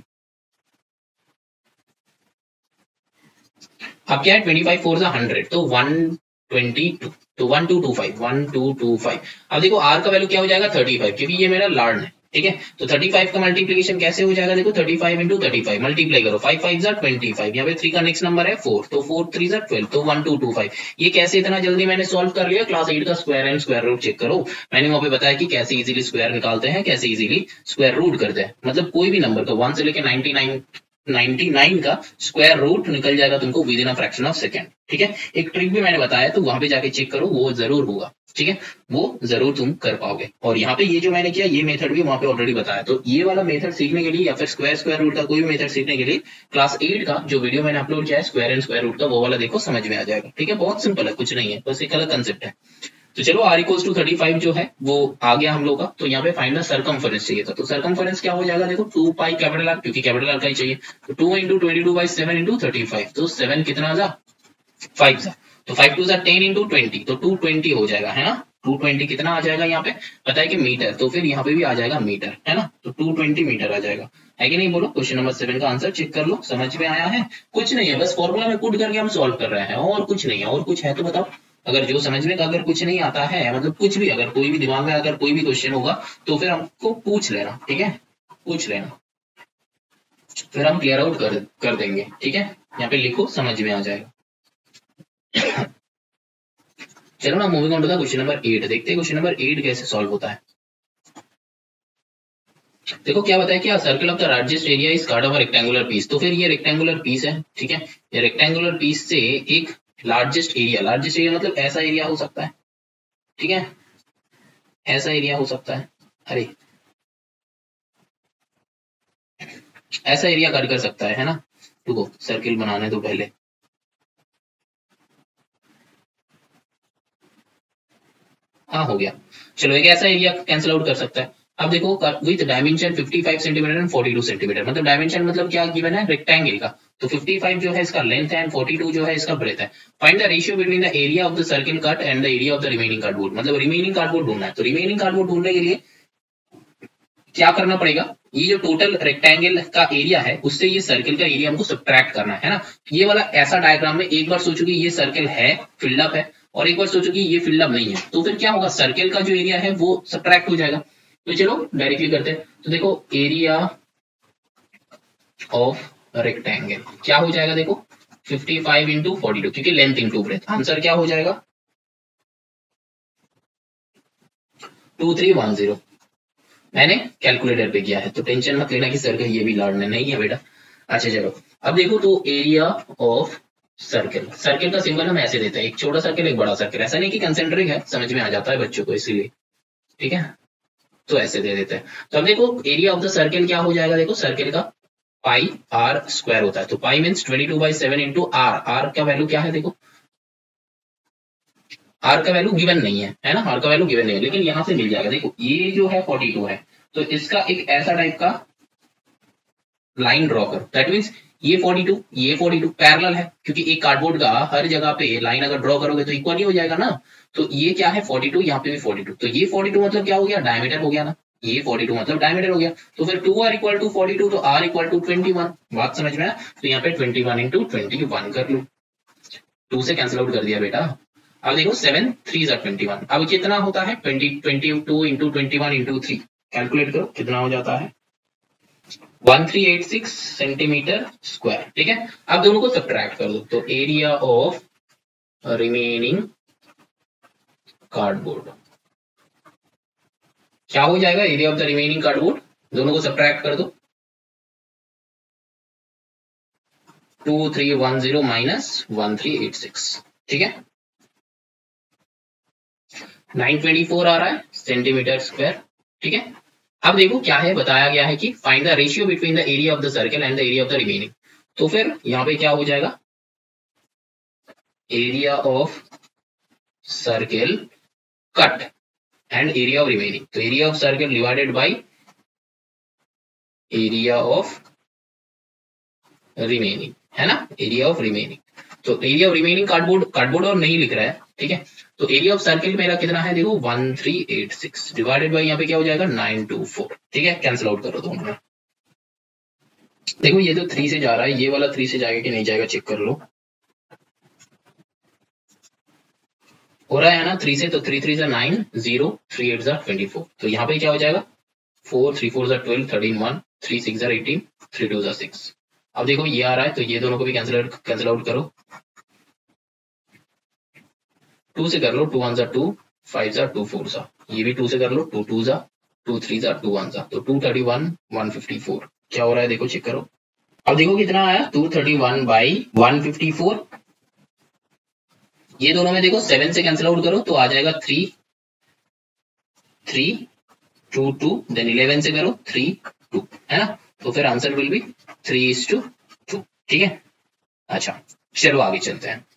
Speaker 1: अब क्या है ट्वेंटी फाइव फोर से हंड्रेड, तो वन ट्वेंटी टू, तो one two two five, one two two five. अब देखो आर का वैल्यू क्या हो जाएगा थर्टी फाइव, क्योंकि ये मेरा लार्न है। ठीक है, तो थर्टी फाइव का मल्टीप्लिकेशन कैसे हो जाएगा, देखो thirty five into thirty five multiply करो, फाइव फाइव जा ट्वेंटी फाइव, यहाँ पे थ्री का नेक्स्ट नंबर है फोर, तो फोर थ्री जा ट्वेल्व, तो वन टू टू फाइव। ये कैसे इतना जल्दी मैंने सॉल्व कर लिया, क्लास एट का square and square root check करो। मैंने वहां पे बताया कि कैसे इजीली स्क्वायर निकालते हैं, कैसे इजीली स्क्वायर रूट करते हैं, मतलब कोई भी नंबर का वन से लेके नाइनटी नाइन नाइनटी नाइन का स्क्वायर रूट निकल जाएगा तुमको within a fraction of second. ठीक है, एक ट्रिक भी मैंने बताया तो वहां पे जाके चेक करो, वो जरूर होगा। ठीक है, वो जरूर तुम कर पाओगे। और यहाँ पे ये जो मैंने किया ये मेथड भी वहां पे ऑलरेडी बताया, तो ये वाला मेथड सीखने के लिए या फिर स्क्वायर स्क्वायर रूट का कोई भी मेथड सीखने के लिए क्लास एट का जो वीडियो मैंने अपलोड किया है स्क्वायर एंड स्क्वायर रूट का, वो वाला देखो, समझ में आ जाएगा। ठीक है, बहुत सिंपल है, कुछ नहीं है, बस एक अलग कंसेप्ट है। तो चलो R equals to thirty five जो है वो आ गया हम लोग का। तो यहाँ पे फाइंड द सर्कमफरेंस चाहिए था, तो सर्कमफरेंस क्या हो जाएगा, देखो टू पाई कैपिटल आर, क्योंकि कैपिटल आर का ही चाहिए, तो two into twenty two by seven into thirty five, तो सेवन कितना जा फाइव जा, तो फाइव टू जा टेन इंटू ट्वेंटी, तो टू ट्वेंटी हो जाएगा, है ना। टू ट्वेंटी कितना आ जाएगा यहाँ पे, पता है कि मीटर, तो फिर यहाँ पे भी आ जाएगा मीटर, है ना। तो टू ट्वेंटी मीटर आ जाएगा, है कि नहीं, बोलो। क्वेश्चन नंबर सेवन का आंसर चेक कर लो, समझ में आया है, कुछ नहीं है, बस फॉर्मूला में पुट करके हम सॉल्व कर रहे हैं, और कुछ नहीं है। और कुछ है तो बताओ, अगर जो समझने का अगर कुछ नहीं आता है, मतलब कुछ भी, अगर कोई भी दिमाग में अगर कोई भी क्वेश्चन होगा तो फिर हमको पूछ लेना। ठीक है, पूछ लेना, फिर हम क्लियर आउट कर कर देंगे। ठीक है, यहाँ पे लिखो, समझ में आ जाएगा। चलो ना moving on to the question number eight, देखते हैं क्वेश्चन नंबर एट कैसे सॉल्व होता है। देखो क्या बताया कि circle of the largest area is cut off rectangular piece, तो फिर ये रेक्टेंगुलर पीस है। ठीक है, ये रेक्टेंगुलर पीस से एक लार्जेस्ट एरिया, लार्जेस्ट एरिया मतलब ऐसा एरिया हो सकता है। ठीक है, ऐसा एरिया हो सकता है, अरे ऐसा एरिया कट कर सकता है, है ना। देखो सर्किल बनाने दो पहले, हाँ हो गया। चलो एक ऐसा एरिया कैंसिल आउट कर सकता है। अब देखो with dimension fifty five centimetre and forty two centimetre, मतलब डायमेंशन मतलब क्या गिवन है, रेक्टेंगल का, तो फिफ्टी फाइव जो है इसका लेंथ है एंड फोर्टी टू जो है इसका ब्रेथ है। Find the ratio between the area of the circle cut and the area of the remaining cardboard, मतलब रिमेनिंग कार्डबोर्ड ढूंढना है। तो रिमेनिंग कार्डबोर्ड ढूंढने के लिए क्या करना पड़ेगा, ये जो टोटल रेक्टेंगल का एरिया है उससे ये सर्किल का एरिया हमको सब्ट्रैक्ट करना है ना। ये वाला ऐसा डायग्राम में एक बार सोचो कि ये सर्किल है, फिल्डअप है, और एक बार सोचो कि ये फिल्डअप नहीं है, तो फिर क्या होगा, सर्किल का जो एरिया है वो सब्ट्रैक्ट हो जाएगा। तो चलो डायरेक्टली करते हैं, तो देखो एरिया ऑफ रेक्टेंगल क्या हो जाएगा, देखो fifty five into forty two, क्योंकि लेंथ इंटू ब्रेथ, आंसर क्या हो जाएगा टू थ्री वन जीरो। मैंने कैलकुलेटर पे किया है तो टेंशन मत लेना कि सर का ये भी लड़ने नहीं है बेटा। अच्छा चलो अब देखो तो एरिया ऑफ सर्किल, सर्किल का सिंबल हम ऐसे देते हैं, एक छोटा सर्किल एक बड़ा सर्किल, ऐसा नहीं कि कंसेंट्रिक है, समझ में आ जाता है बच्चों को इसीलिए, ठीक है, तो ऐसे दे देते हैं। तो अब देखो एरिया ऑफ द सर्किल क्या हो जाएगा, देखो सर्किल का पाई आर स्क्वायर होता है, तो pi means twenty two by seven into R, R का वैल्यू क्या है देखो, आर का वैल्यू गिवन नहीं है, है ना, आर का वैल्यू गिवन नहीं है, लेकिन यहां से मिल जाएगा, देखो ये जो है फोर्टी टू है, तो इसका एक ऐसा टाइप का लाइन ड्रॉ करो, दैट मीन्स ये फोर्टी टू ये फोर्टी टू पैरेलल है, क्योंकि एक कार्डबोर्ड का हर जगह पे लाइन अगर ड्रॉ करोगे तो इक्वल ही हो जाएगा ना, तो ये क्या है फोर्टी टू, यहाँ पे भी फोर्टी टू, तो ये फोर्टी टू मतलब क्या हो गया, डायमीटर हो गया ना, ये फोर्टी टू मतलब डायमीटर हो गया, तो फिर two R equal to forty two, तो R equal to twenty one, बात समझ में आया, तो यहाँ पे twenty one into twenty one कर लो, टू से कैंसिल आउट कर दिया बेटा। अब देखो सेवन थ्री जार ट्वेंटी वन, अब कितना होता है twenty twenty two into twenty one into three, calculate करो कितना हो जाता है one three eight six centimetre square, ठीक है। अब दोनों को सब्ट्रैक्ट कर दो, तो एरिया ऑफ रिमेनिंग कार्डबोर्ड क्या हो जाएगा, area of the remaining cardboard, दोनों को सब्ट्रैक्ट कर दो, two three one zero minus one three eight six, ठीक है, नाइन ट्वेंटी फोर आ रहा है सेंटीमीटर स्क्वायर, ठीक है। अब देखो क्या है, बताया गया है कि find the ratio between the area of the circle and the area of the remaining, तो फिर यहां पे क्या हो जाएगा, area of circle cut and area of remaining, तो area of circle divided by area of remaining, है ना, एरिया ऑफ रिमेनिंग, तो area of remaining cardboard, cardboard और नहीं लिख रहा है, ठीक है, तो एरिया ऑफ सर्किल मेरा कितना है देखो one three eight six divided by यहाँ पे क्या हो जाएगा नाइन टू फोर, ठीक है, कैंसिल आउट करो दोनों में, देखो ये तो थ्री से जा रहा है, ये वाला थ्री से जाएगा कि नहीं जाएगा चेक कर लो, हो रहा है ना थ्री से, तो थ्री थ्री जा नाइन, जीरो थ्री एट जा ट्वेंटी फोर, तो यहाँ पे क्या हो जाएगा फोर थ्री फोर जा twelve, thirteen one, three six जा एटीन, थ्री टू जा सिक्स, अब देखो ये आ रहा है, तो ये दोनों को भी कैंसिल आउट कैंसिल आउट करो, टू से कर लो, टू वन जा टू, फाइव जा टू फोर जा, ये भी टू से कर लो, टू टू जा टू थ्री जा टू वन जा, तो two thirty one one fifty four क्या हो रहा है देखो चेक करो, अब देखो कितना आया two thirty one by one fifty four, ये दोनों में देखो सेवन से कैंसिल आउट करो तो आ जाएगा three three two two, then eleven से करो थ्री टू, है ना, तो फिर answer will be three is two two, ठीक है। अच्छा चलो आगे चलते हैं,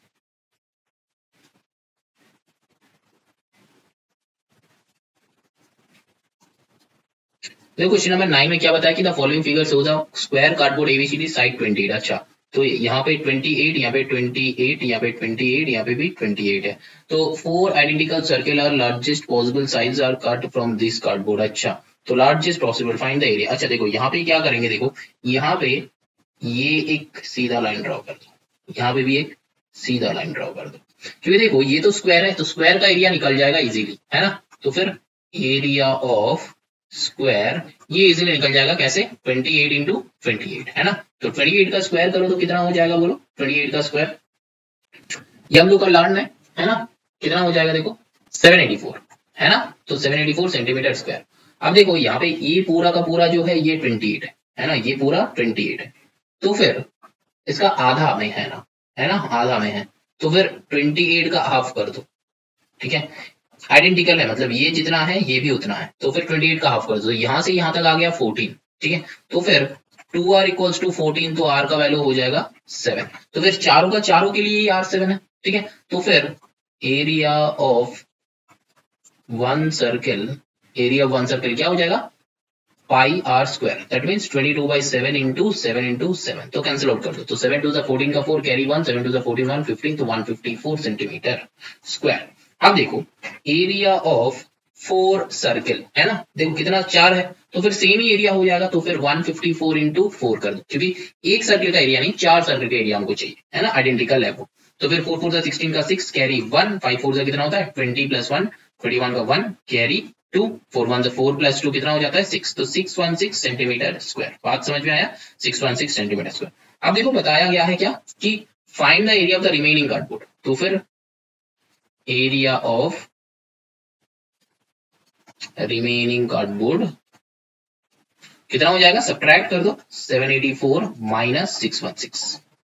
Speaker 1: देखो क्वेश्चन नंबर नाइन में क्या बताया कि the following figure shows a square cardboard ABCD side twenty eight, अच्छा तो यहाँ पे ट्वेंटी एट, यहाँ पे ट्वेंटी एट, यहाँ पे ट्वेंटी एट, यहाँ पे भी ट्वेंटी एट है, तो four identical circle are largest possible size are cut from this cardboard, अच्छा तो largest possible find the area, अच्छा देखो यहाँ पे क्या करेंगे, देखो यहाँ पे ये एक सीधा लाइन ड्रॉ कर दो, यहाँ पे भी एक सीधा लाइन ड्रॉ कर दो, क्योंकि देखो ये तो स्क्वायर है, तो स्क्वायर का एरिया निकल जाएगा इजीली, है ना, तो फिर एरिया ऑफ स्क्वायर ये इजीली निकल जाएगा, कैसे twenty eight into twenty eight, है ना, तो ट्वेंटी एट का स्क्वायर करो तो कितना हो जाएगा बोलो, ट्वेंटी एट का स्क्वायर, ये हम लोग का लर्न है है ना, कितना हो जाएगा देखो सेवन एटी फोर, है ना, तो seven eighty four centimetre square. अब देखो यहाँ पे ये पूरा का पूरा जो है ये ट्वेंटी एट है है ना, ये पूरा ट्वेंटी एट है, तो फिर इसका आधा में है ना, है ना, आधा में है, तो फिर ट्वेंटी एट का हाफ कर दो, ठीक है, आइडेंटिकल है मतलब ये जितना है ये भी उतना है, तो फिर ट्वेंटी एट का हाफ कर दो, यहां से यहां तक आ गया फोर्टीन, ठीक है, तो फिर two R equals to fourteen, तो आर का वैल्यू हो जाएगा सेवन, तो फिर चारों का चारों के लिए आर सेवन है, ठीक है, तो फिर area of one circle, area of one circle क्या हो जाएगा pi R square, that means twenty two by seven into seven into seven, तो कैंसिल आउट कर दो, तो सेवन टू फोर्टीन का four carry one, seven two fourteen one fifteen, तो one fifty four centimetre square. अब देखो area of four circle, है ना, देखो कितना चार है, तो फिर सेम ही एरिया हो जाएगा, तो फिर one fifty four into four कर दो, क्योंकि एक सर्कल का एरिया नहीं चार सर्कल का एरिया हमको चाहिए, है ना, आइडेंटिकल है वो, तो फिर फोर फोर जा सिक्सटीन का six carry one, five four जा कितना होता है twenty plus one, twenty one का one carry two, four one जा फोर प्लस टू कितना हो जाता है सिक्स, तो six one six centimetre square, बात समझ में आया, six one six centimetre square. अब देखो बताया गया है क्या कि find the area of the remaining cardboard, तो फिर एरिया ऑफ remaining cardboard कितना हो जाएगा, सब्ट्रैक्ट कर दो, seven eighty four minus six one six,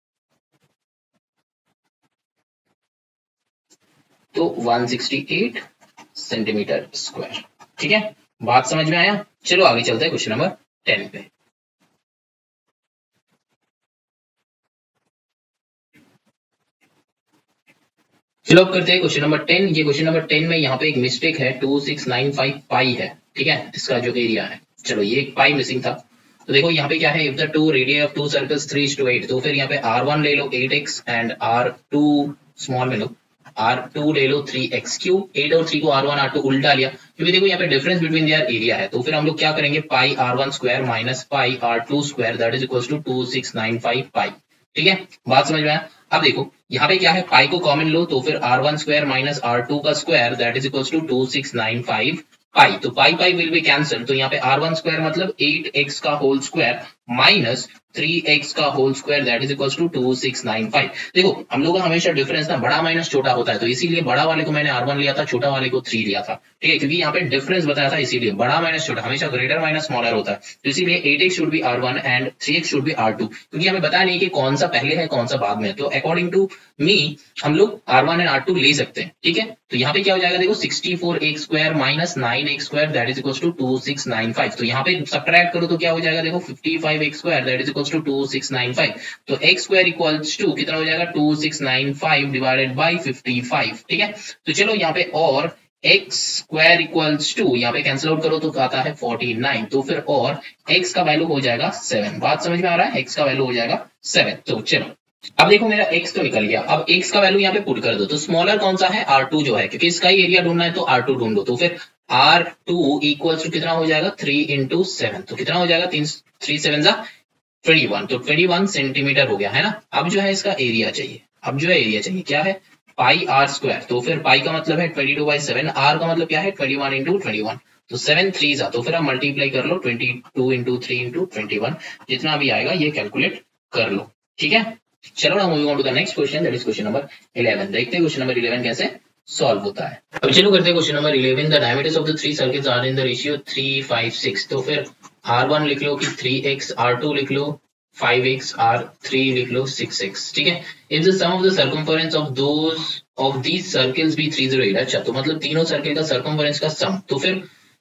Speaker 1: तो one sixty eight centimetre square. ठीक है, बात समझ में आया। चलो आगे चलते हैं क्वेश्चन नंबर टेन पे। चलो अब करते हैं क्वेश्चन नंबर टेन। ये क्वेश्चन नंबर टेन में यहाँ पे एक मिस्टेक है, two six nine five pi है। ठीक है, इसका जो एरिया है, चलो ये एक पाई मिसिंग था। तो देखो यहाँ पे क्या है, if the two radius of two circles three two eight, तो फिर यहाँ पे आर वन ले लो eight X and R two small में लो आर टू ले लो थ्री एक्स। क्यों एट और थ्री को आर वन आर टू उल्टा लिया, क्योंकि देखो यहाँ पे डिफरेंस बिटवीन देयर एरिया है। तो फिर हम लोग क्या करेंगे, pi R one square minus pi are two square that is equal to two six nine five pi. ठीक है, बात समझ में आया। अब देखो यहाँ पे क्या है, पाई को कॉमन लो, तो फिर R one square minus R two का square that is equal to two six nine five pi. तो pi pi will be cancel, तो यहाँ पे आर वन स्क्वायर मतलब एट एक्स का whole square minus three X का whole square that is equal to two six nine five. देखो हम लोग का हमेशा डिफरेंस ना बड़ा माइनस छोटा होता है, तो इसीलिए बड़ा वाले को मैंने आर वन लिया था, छोटा वाले को थ्री लिया था। ठीक है, क्योंकि यहाँ पे डिफरेंस बताया था, इसीलिए बड़ा माइनस छोटा हमेशा ग्रेटर माइनस स्मॉलर होता है। तो इसीलिए eight X should be R one and three X should be R two, क्योंकि हमें बताया नहीं कि कौन सा पहले है कौन सा बाद में है। तो अकॉर्डिंग टू मी हम लोग R one and R two ले सकते हैं। ठीक है, तो यहाँ पे क्या हो जाएगा, देखो sixty four X square minus nine X square that is equal to two six nine five. तो यहाँ पे सब्ट्रैक्ट करो तो क्या हो जाएगा, देखो fifty five X square that is equal to two six nine five. तो एक्स स्क्वायर इक्वल्स टू कितना हो जाएगा, two six nine five divided by fifty five. ठीक है, तो चलो यहाँ पे और एक्स स्क्वायर इक्वल्स टू यहाँ पे कैंसिल आउट करो तो आता है फोर्टी नाइन। तो फिर और एक्स का वैल्यू हो जाएगा सेवन। बात समझ में आ रहा है, एक्स का वैल्यू हो जाएगा सेवन। तो चलो अब देखो मेरा x तो निकल गया, अब x का वैल्यू यहाँ पे पुट कर दो। तो स्मॉलर कौन सा है, आर टू जो है, क्योंकि इसका ही एरिया ढूंढना है तो आर टू ढूंढ दो। तो फिर आर टू इक्वल्स टू कितना हो जाएगा, थ्री इंटू सेवन। तो कितना हो जाएगा, तीन थ्री सेवन जा ट्वेंटी वन, तो ट्वेंटी वन सेंटीमीटर हो गया है ना। अब जो है इसका एरिया चाहिए, अब जो है एरिया चाहिए क्या है, पाई आर स्क्वायर। तो फिर पाई का मतलब है twenty two by seven, R का मतलब क्या है twenty one into twenty one. तो सेवन थ्री जा, तो फिर आप मल्टीप्लाई कर लो twenty two into three into twenty one, जितना भी आएगा ये कैलकुलेट कर लो। ठीक है, चलो ना moving on to the next question that is question number eleven. देखते हैं क्वेश्चन नंबर इलेवन कैसे सॉल्व होता है। अब चलो करते हैं question number eleven. The diameters of the three circles are in the ratio three five six. तो फिर आर वन लिख लो कि थ्री एक्स, आर टू लिख लो फाइव एक्स, आर थ्री लिख लो सिक्स एक्स। ठीक है, if the sum of the circumference of those of these circles be three zero eight. अच्छा, तो मतलब तीनों सर्कल का सर्कमफरेंस का सम, तो फिर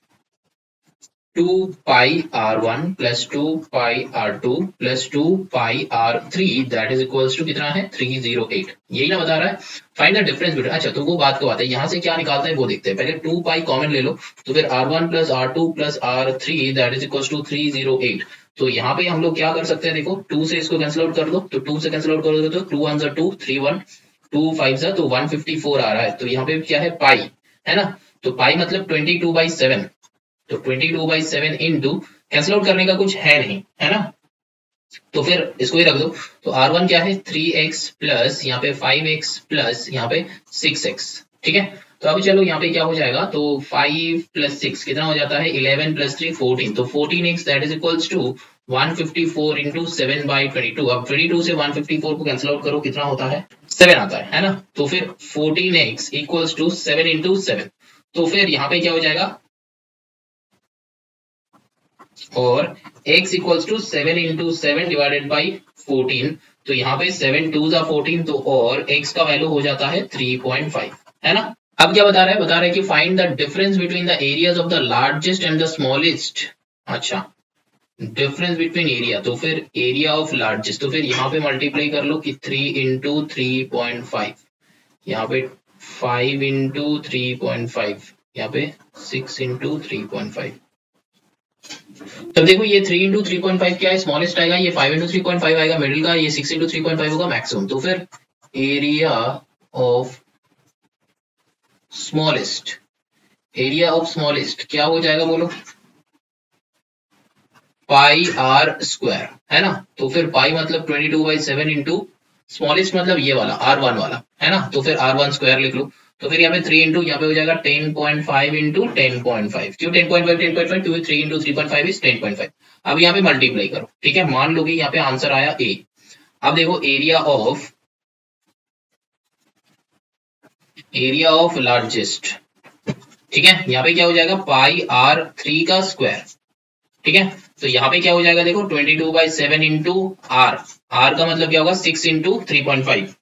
Speaker 1: two pi R one plus two pi are two plus two pi R three that is equals to कितना है, थ्री जीरो एट। यही ना बता रहा है, फाइंड द डिफरेंस बिटवीन। अच्छा, तो वो बात को आता है, यहाँ से क्या निकालता है वो देखते हैं। पहले टू पाई कॉमन ले लो, तो फिर R one plus R two plus R three that is equals to three zero eight. तो यहाँ पे हम लोग क्या कर सकते हैं, देखो टू से इसको कैंसिल आउट कर दो, तो टू से कैंसिल आउट कर दो तो टू वन जा two, three one two five जा तो वन फिफ्टी फोर आ रहा है। तो यहाँ पे क्या है, पाई है ना, तो पाई मतलब ट्वेंटी टू बाई सेवन। तो twenty two by seven into cancel out करने का कुछ है नहीं है ना, तो फिर इसको ही रख दो। तो आर वन क्या है, थ्री एक्स प्लस यहाँ पे फाइव एक्स प्लस यहाँ पे सिक्स एक्स। ठीक है, तो अब चलो यहाँ पे क्या हो जाएगा, तो फाइव प्लस सिक्स कितना हो जाता है, इलेवन प्लस थ्री फोर्टीन। तो fourteen X that is equals to one fifty four into seven by twenty two. अब ट्वेंटी टू से वन फिफ्टी फोर को कैंसिल आउट करो, कितना होता है, सेवन आता है है ना। तो फिर fourteen X equals to seven into seven. तो फिर यहाँ पे क्या हो जाएगा, और x equals to seven into seven divided by fourteen. तो यहाँ पे सेवन टू जा फोर्टीन, तो और x का वैल्यू हो जाता है थ्री पॉइंट फाइव है ना। अब क्या बता रहा है, बता रहा है कि find the difference between the areas of the largest and the smallest. अच्छा, डिफरेंस बिटवीन एरिया, तो फिर एरिया ऑफ लार्जेस्ट, तो फिर यहाँ पे मल्टीप्लाई कर लो कि three into three point five, यहाँ पे five into three point five, यहाँ पे six into three point five. तब देखो ये three into three point five क्या है, स्मॉलेस्ट आएगा, ये five into three point five आएगा मिडिल का, ये six into three point five होगा मैक्सिमम। तो फिर area of smallest, area of smallest क्या हो जाएगा बोलो, पाई आर स्क्वायर है ना। तो फिर पाई मतलब twenty two by seven into smallest मतलब ये वाला आर वन वाला है ना, तो फिर आर वन स्क्वायर लिख लो। तो फिर यहाँ पे थ्री इंटू यहाँ पे हो जाएगा ten point five into ten point five. क्यों ten point five ten point five, क्योंकि three into three point five is ten point five. अब यहाँ पे मल्टीप्लाई करो, ठीक है, मान लो कि यहाँ पे आंसर आया ए। अब देखो area of area of largest, ठीक है, यहाँ पे क्या हो जाएगा, पाई आर थ्री का स्क्वायर ठीक है, तो यहाँ पे क्या हो जाएगा देखो, twenty two by seven into R, R का मतलब क्या होगा, six into three point five,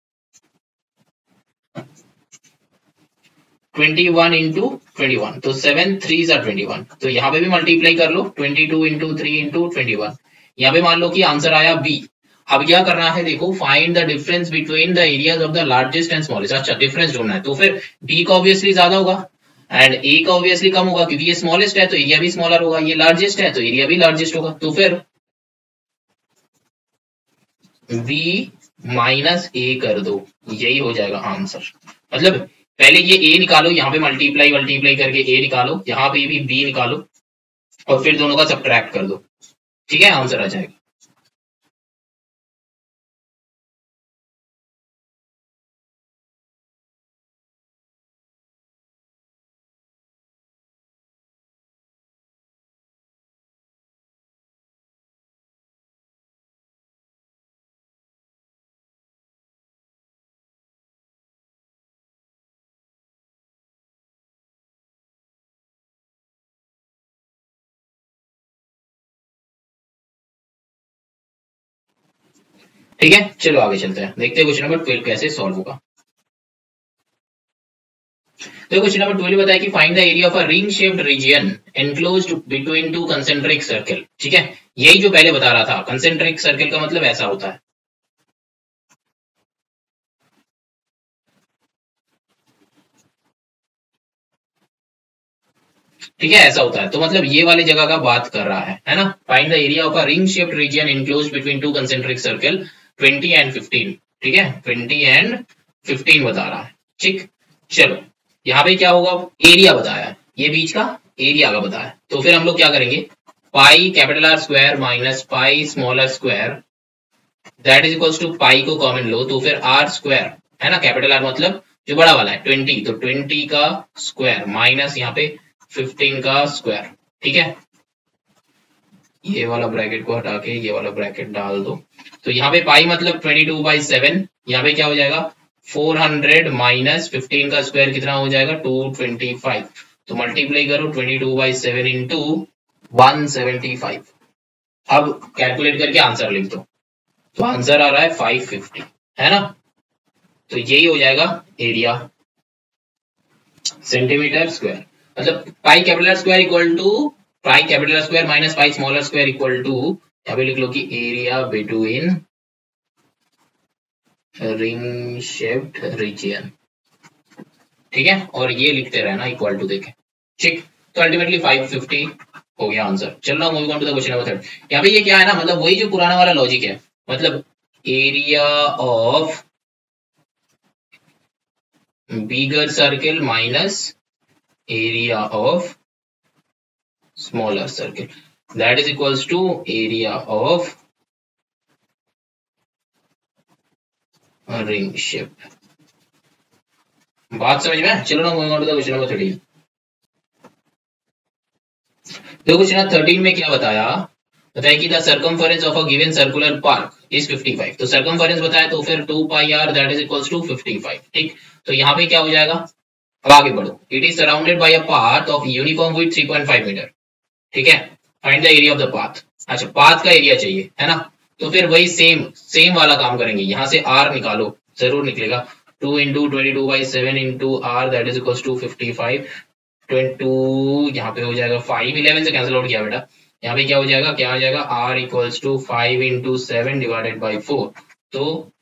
Speaker 1: twenty one into twenty one, तो सेवन थ्री जार ट्वेंटी वन, तो यहाँ पे भी मल्टीप्लाई कर लो, twenty two into three into twenty one, यहाँ पे मान लो कि आंसर आया बी। अब क्या करना है देखो, find the difference between the areas of the largest and smallest. अच्छा, डिफरेंस ढूंढना है, तो फिर बी का ऑब्वियसली ज्यादा होगा एंड ए का ऑब्वियसली कम होगा, क्योंकि ये स्मॉलेस्ट है तो एरिया भी स्मॉलर होगा, ये लार्जेस्ट है तो एरिया भी लार्जेस्ट होगा, तो फिर बी माइनस ए कर दो, यही हो जाएगा आंसर। मतलब पहले ये ए निकालो, यहाँ पे मल्टीप्लाई मल्टीप्लाई करके ए निकालो, यहाँ पे भी बी निकालो और फिर दोनों का सब्ट्रैक्ट कर दो, ठीक है, आंसर आ जाएगा। ठीक है, चलो आगे चलते हैं, देखते हैं क्वेश्चन नंबर ट्वेल्व कैसे सॉल्व होगा। तो क्वेश्चन नंबर ट्वेल्व बताया कि find the area of a ring shaped region enclosed between two concentric circle. ठीक है, यही जो पहले बता रहा था, कंसेंट्रिक सर्कल का मतलब ऐसा होता है, ठीक है, ऐसा होता है, तो मतलब ये वाली जगह का बात कर रहा है है ना। Find the area of a ring shaped region enclosed between two concentric circle twenty and fifteen. ठीक है, ट्वेंटी एंड फिफ्टीन बता रहा है, ठीक। चलो यहाँ पे क्या होगा, एरिया बताया है, ये बीच का एरिया का बताया है, तो फिर हम लोग क्या करेंगे, pi capital R square minus pi smaller square that is equals to pi को कॉमन लो, तो फिर आर स्क्वायर है ना, कैपिटल आर मतलब जो बड़ा वाला है ट्वेंटी, तो ट्वेंटी का स्क्वायर माइनस यहाँ पे फिफ्टीन का स्क्वायर। ठीक है, ये वाला ब्रैकेट को हटा के ये वाला ब्रैकेट डाल दो, तो यहाँ पे पाई मतलब ट्वेंटी टू बाई सेवन, यहाँ पे क्या हो जाएगा फोर हंड्रेड माइनस फिफ्टीन का स्क्वायर कितना हो जाएगा टू ट्वेंटी फाइव, तो मल्टीप्लाई करो twenty two by seven into one seventy five. अब कैलकुलेट करके आंसर लिख दो, तो आंसर आ रहा है फाइव फिफ्टी, है ना, तो यही हो जाएगा एरिया सेंटीमीटर स्क्वायर। मतलब pi capital square equal to pi capital square minus pi smaller square equal to, यहाँ पे लिख लो कि area between ring shaped region. ठीक है, और ये लिखते रहना इक्वल टू देके, ठीक, तो अल्टीमेटली फाइव फिफ्टी हो गया आंसर। चलो moving on to the question number third. यहाँ पे ये क्या है ना, मतलब वही जो पुराना वाला लॉजिक है, मतलब area of bigger circle minus area of smaller circle that is equals to area of ring shape. बात समझ में? चलो ना moving on to the question number thirteen. तो क्वेश्चन नंबर थर्टीन में क्या बताया, बताया कि the circumference of a given circular park is fifty five, तो सर्कमफरेंस बताया तो फिर two pi R that is equals to fifty five. ठीक, तो यहाँ पे क्या हो जाएगा, अब आगे बढ़ो, it is surrounded by a path of uniform width three point five metre. ठीक है, find the area of the path. अच्छा, पाथ का एरिया चाहिए है ना, तो फिर वही सेम सेम वाला काम करेंगे, यहां से आर निकालो, जरूर निकलेगा, two into twenty two by seven into R that is equals to fifty five, two यहाँ पे हो जाएगा फाइव, इलेवन से कैंसिल आउट किया बेटा, यहाँ पे क्या हो जाएगा, क्या हो जाएगा R equals to five into seven divided by four, तो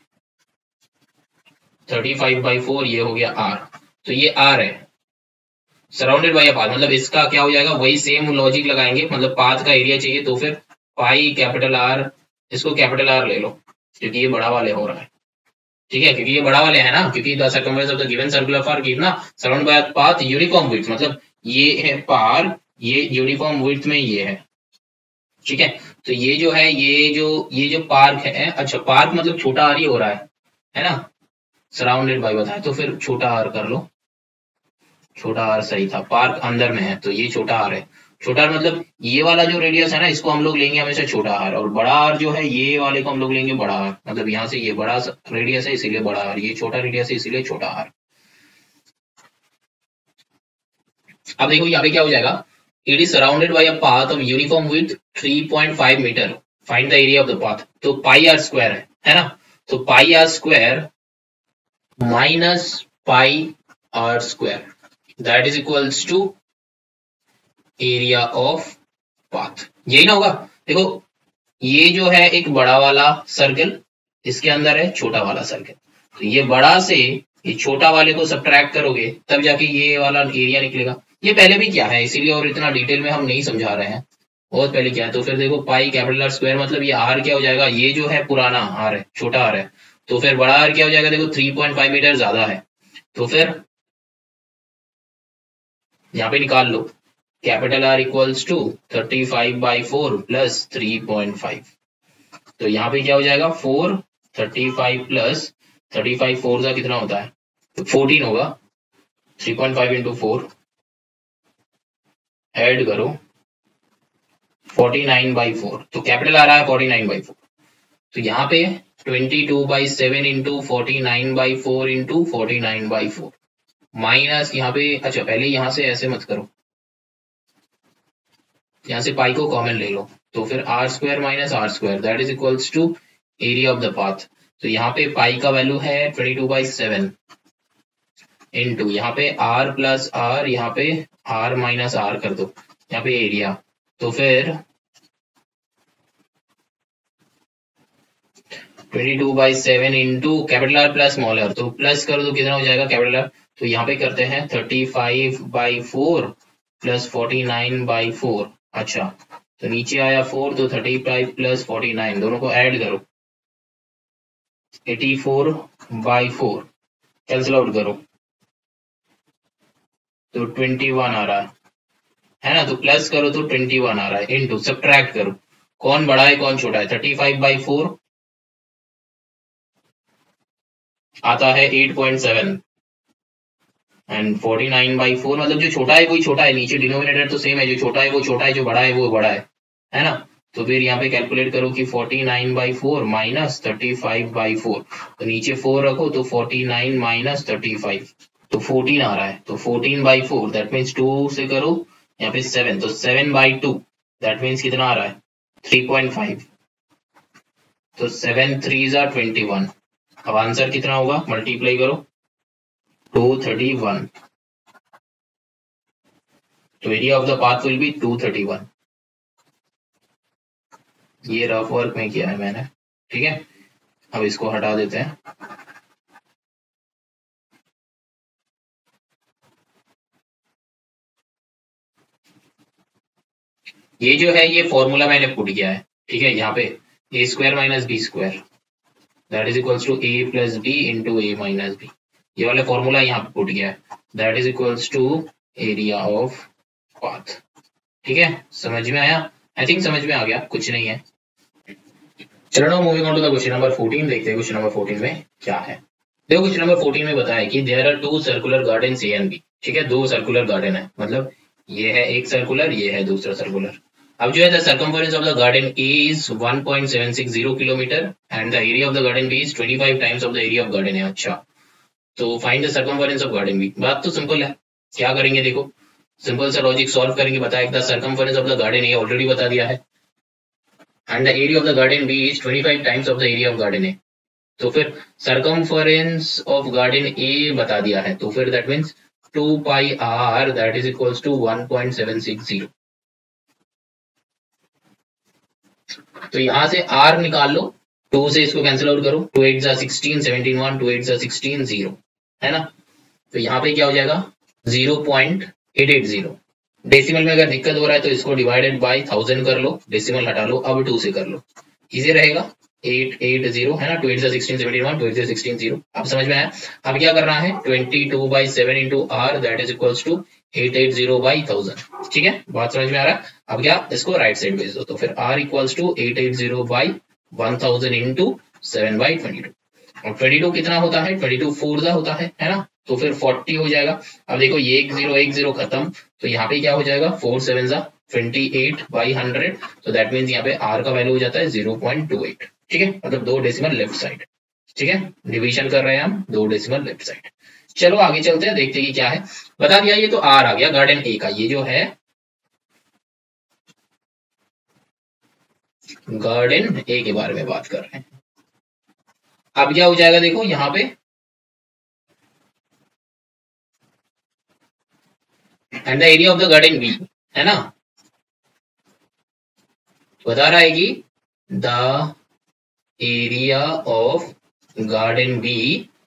Speaker 1: थर्टी फाइव बाई फोर, ये हो गया आर, तो ये आर है सराउंडेड बाई अ पाथ, मतलब इसका क्या हो जाएगा, वही सेम लॉजिक लगाएंगे, मतलब पाथ का एरिया चाहिए तो फिर पाई कैपिटल आर, इसको कैपिटल आर ले लो क्योंकि ये बड़ा वाले हो रहा है। ठीक है, क्योंकि ये बड़ा वाले है ना, क्योंकि the circumference of the given circular park is ना surrounded by path uniform width, मतलब ये है पार्क, ये यूनिफॉर्म विड्थ में ये है। ठीक है, तो ये जो है, ये जो ये जो पार्क है, अच्छा पार्क मतलब छोटा आर ही हो रहा है है ना, सराउंडेड बाय बताया तो फिर छोटा आर कर लो, छोटा आर सही था, पार्क अंदर में है तो ये छोटा आर है, छोटा आर मतलब ये वाला जो रेडियस है ना, इसको हम लोग लेंगे हमेशा छोटा आर, और बड़ा आर जो है ये वाले को हम लोग लेंगे बड़ा आर, मतलब यहाँ से ये बड़ा रेडियस है इसीलिए बड़ा आर, ये छोटा रेडियस है इसीलिए छोटा आर। अब देखो यहाँ पे क्या हो जाएगा, it is surrounded by a path of uniform width three point five metre, find the area of the path. तो पाई आर स्क्वायर है है ना, तो pi R square minus pi R square that is equals to area of path, यही ना होगा। देखो ये जो है एक बड़ा वाला सर्कल, इसके अंदर है छोटा वाला सर्कल, तो ये बड़ा से ये छोटा वाले को सब्ट्रैक्ट करोगे तब जाके ये वाला एरिया निकलेगा। ये पहले भी क्या है इसीलिए और इतना डिटेल में हम नहीं समझा रहे हैं, बहुत पहले क्या है। तो फिर देखो पाई कैपिटल आर स्क्वायर मतलब ये आर क्या हो जाएगा, ये जो है पुराना आर है, छोटा आर है, तो फिर बड़ा आर क्या हो जाएगा, देखो थ्री पॉइंट फाइव मीटर ज्यादा है, तो फिर यहाँ पे निकाल लो capital R equals to thirty five by four plus three point five, तो यहाँ पे क्या हो जाएगा four, thirty five plus thirty five four का कितना होता है, तो फोर्टीन होगा, three point five into four add करो फोर्टी नाइन बाई फोर, तो कैपिटल आ रहा है फोर्टी नाइन बाई फोर, तो यहाँ पे twenty two by seven into forty nine by four into forty nine by four minus यहाँ पे, अच्छा पहले यहाँ से ऐसे मत करो, यहाँ से पाई को कॉमन ले लो, तो फिर R square minus R square that is equals to area of the path. तो यहाँ पे पाई का वैल्यू है twenty two by seven into यहाँ पे आर प्लस आर, यहाँ पे आर माइनस आर कर दो, यहाँ पे एरिया, तो फिर twenty two by seven into capital R plus small R, तो प्लस कर दो कितना हो जाएगा कैपिटल आर, तो यहाँ पे करते हैं thirty five by four plus forty nine by four, अच्छा तो नीचे आया फोर, तो thirty five plus forty nine दोनों को ऐड करो, eighty four by four cancel out करो, तो ट्वेंटी वन आ रहा है है ना, तो प्लस करो तो ट्वेंटी वन आ रहा है, इनटू सब्ट्रैक्ट करो कौन बड़ा है कौन छोटा है, थर्टी फाइव बाई फोर आता है eight point seven and forty nine by four मतलब जो छोटा है वही छोटा है, नीचे डिनोमिनेटर तो सेम है, जो छोटा है वो छोटा है, जो बड़ा है वो बड़ा है है ना। तो फिर यहाँ पे कैलकुलेट करो कि forty nine by four minus thirty five by four, तो नीचे फोर रखो तो forty nine minus thirty five, तो फोर्टीन आ रहा है, तो fourteen by four that means two से करो यहाँ पे सेवन, तो seven by two that means कितना आ रहा है थ्री पॉइंट फाइव, तो सेवन थ्री जा ट्वेंटी वन, अब आंसर कितना होगा मल्टीप्लाई करो टू थर्टी वन, तो area of the path will be two thirty one. ये रफ वर्क में किया है मैंने, ठीक है, अब इसको हटा देते हैं। ये जो है ये फॉर्मूला मैंने पुट किया है, ठीक है, यहाँ पे A square minus B square that is equals to A plus B into A minus B, ये वाला फॉर्मूला यहाँ पे पुट किया है, that is equals to area of path, ठीक है, समझ में आया, आई थिंक समझ में आ गया, कुछ नहीं है। चलो now moving on to the question number fourteen, देखते हैं क्वेश्चन नंबर फोर्टीन में क्या है। देखो क्वेश्चन नंबर फोर्टीन में बताया कि there are two circular garden A and B, ठीक है, दो सर्कुलर गार्डन है, मतलब ये है एक सर्कुलर, ये है दूसरा सर्कुलर। अब जो है the circumference of the garden A is one point seven six zero kilometre and the area of the garden B is twenty five times of the area of garden है। अच्छा तो find the circumference of garden B, बात तो simple है, क्या करेंगे देखो simple सा लॉजिक सॉल्व करेंगे, बताया the circumference of the garden A already बता दिया है and the area of the garden B is twenty five times of the area of garden A, तो फिर सर्कमफरेंस ऑफ गार्डन ए बता दिया है, तो फिर that means two pi R that is equals to one point seven six zero, तो यहां से r निकाल लो, टू से इसको कैंसिल आउट करो, टू एट जा sixteen, seventeen one, two eight जा सिक्सटीन, जीरो है ना, तो यहाँ पे क्या हो जाएगा zero point eight eight zero. Decimal में अगर दिक्कत हो रहा है तो इसको डिवाइडेड बाय थाउजेंड कर लो, डेसिमल हटा लो, अब टू से कर लो, इजी रहेगा, एट एट जीरो है ना, टू एट जा sixteen, seventeen one, two eight जा सिक्सटीन, जीरो। अब समझ में आया, अब क्या करना है twenty two by seven into R that is equals to eight eight zero by thousand, ठीक है, बात समझ में आ रहा है। अब क्या इसको राइट साइड भेज दो, तो फिर r equals to eight eight zero by one thousand into seven by twenty two, और ट्वेंटी टू कितना होता है ट्वेंटी टू फोर जा होता है है ना, तो फिर फोर्टी हो जाएगा। अब देखो ये एक जीरो एक जीरो खत्म, तो यहाँ पे क्या हो जाएगा फोर सेवन जा ट्वेंटी एट बाई हंड्रेड, तो दैट मीन्स यहाँ पे r का वैल्यू हो जाता है जीरो पॉइंट टू एट, ठीक है, मतलब दो डेसिमल लेफ्ट साइड, ठीक है, डिवीजन कर रहे हैं हम दो डेसिमल लेफ्ट साइड। चलो आगे चलते हैं, देखते हैं कि क्या है, बता दिया ये तो r आ गया गार्डन ए का, ये जो है गार्डन ए के बारे में बात कर रहे हैं। अब क्या हो जाएगा देखो यहाँ पे, and the area of the garden B, है ना, बता रहा है कि the area of garden B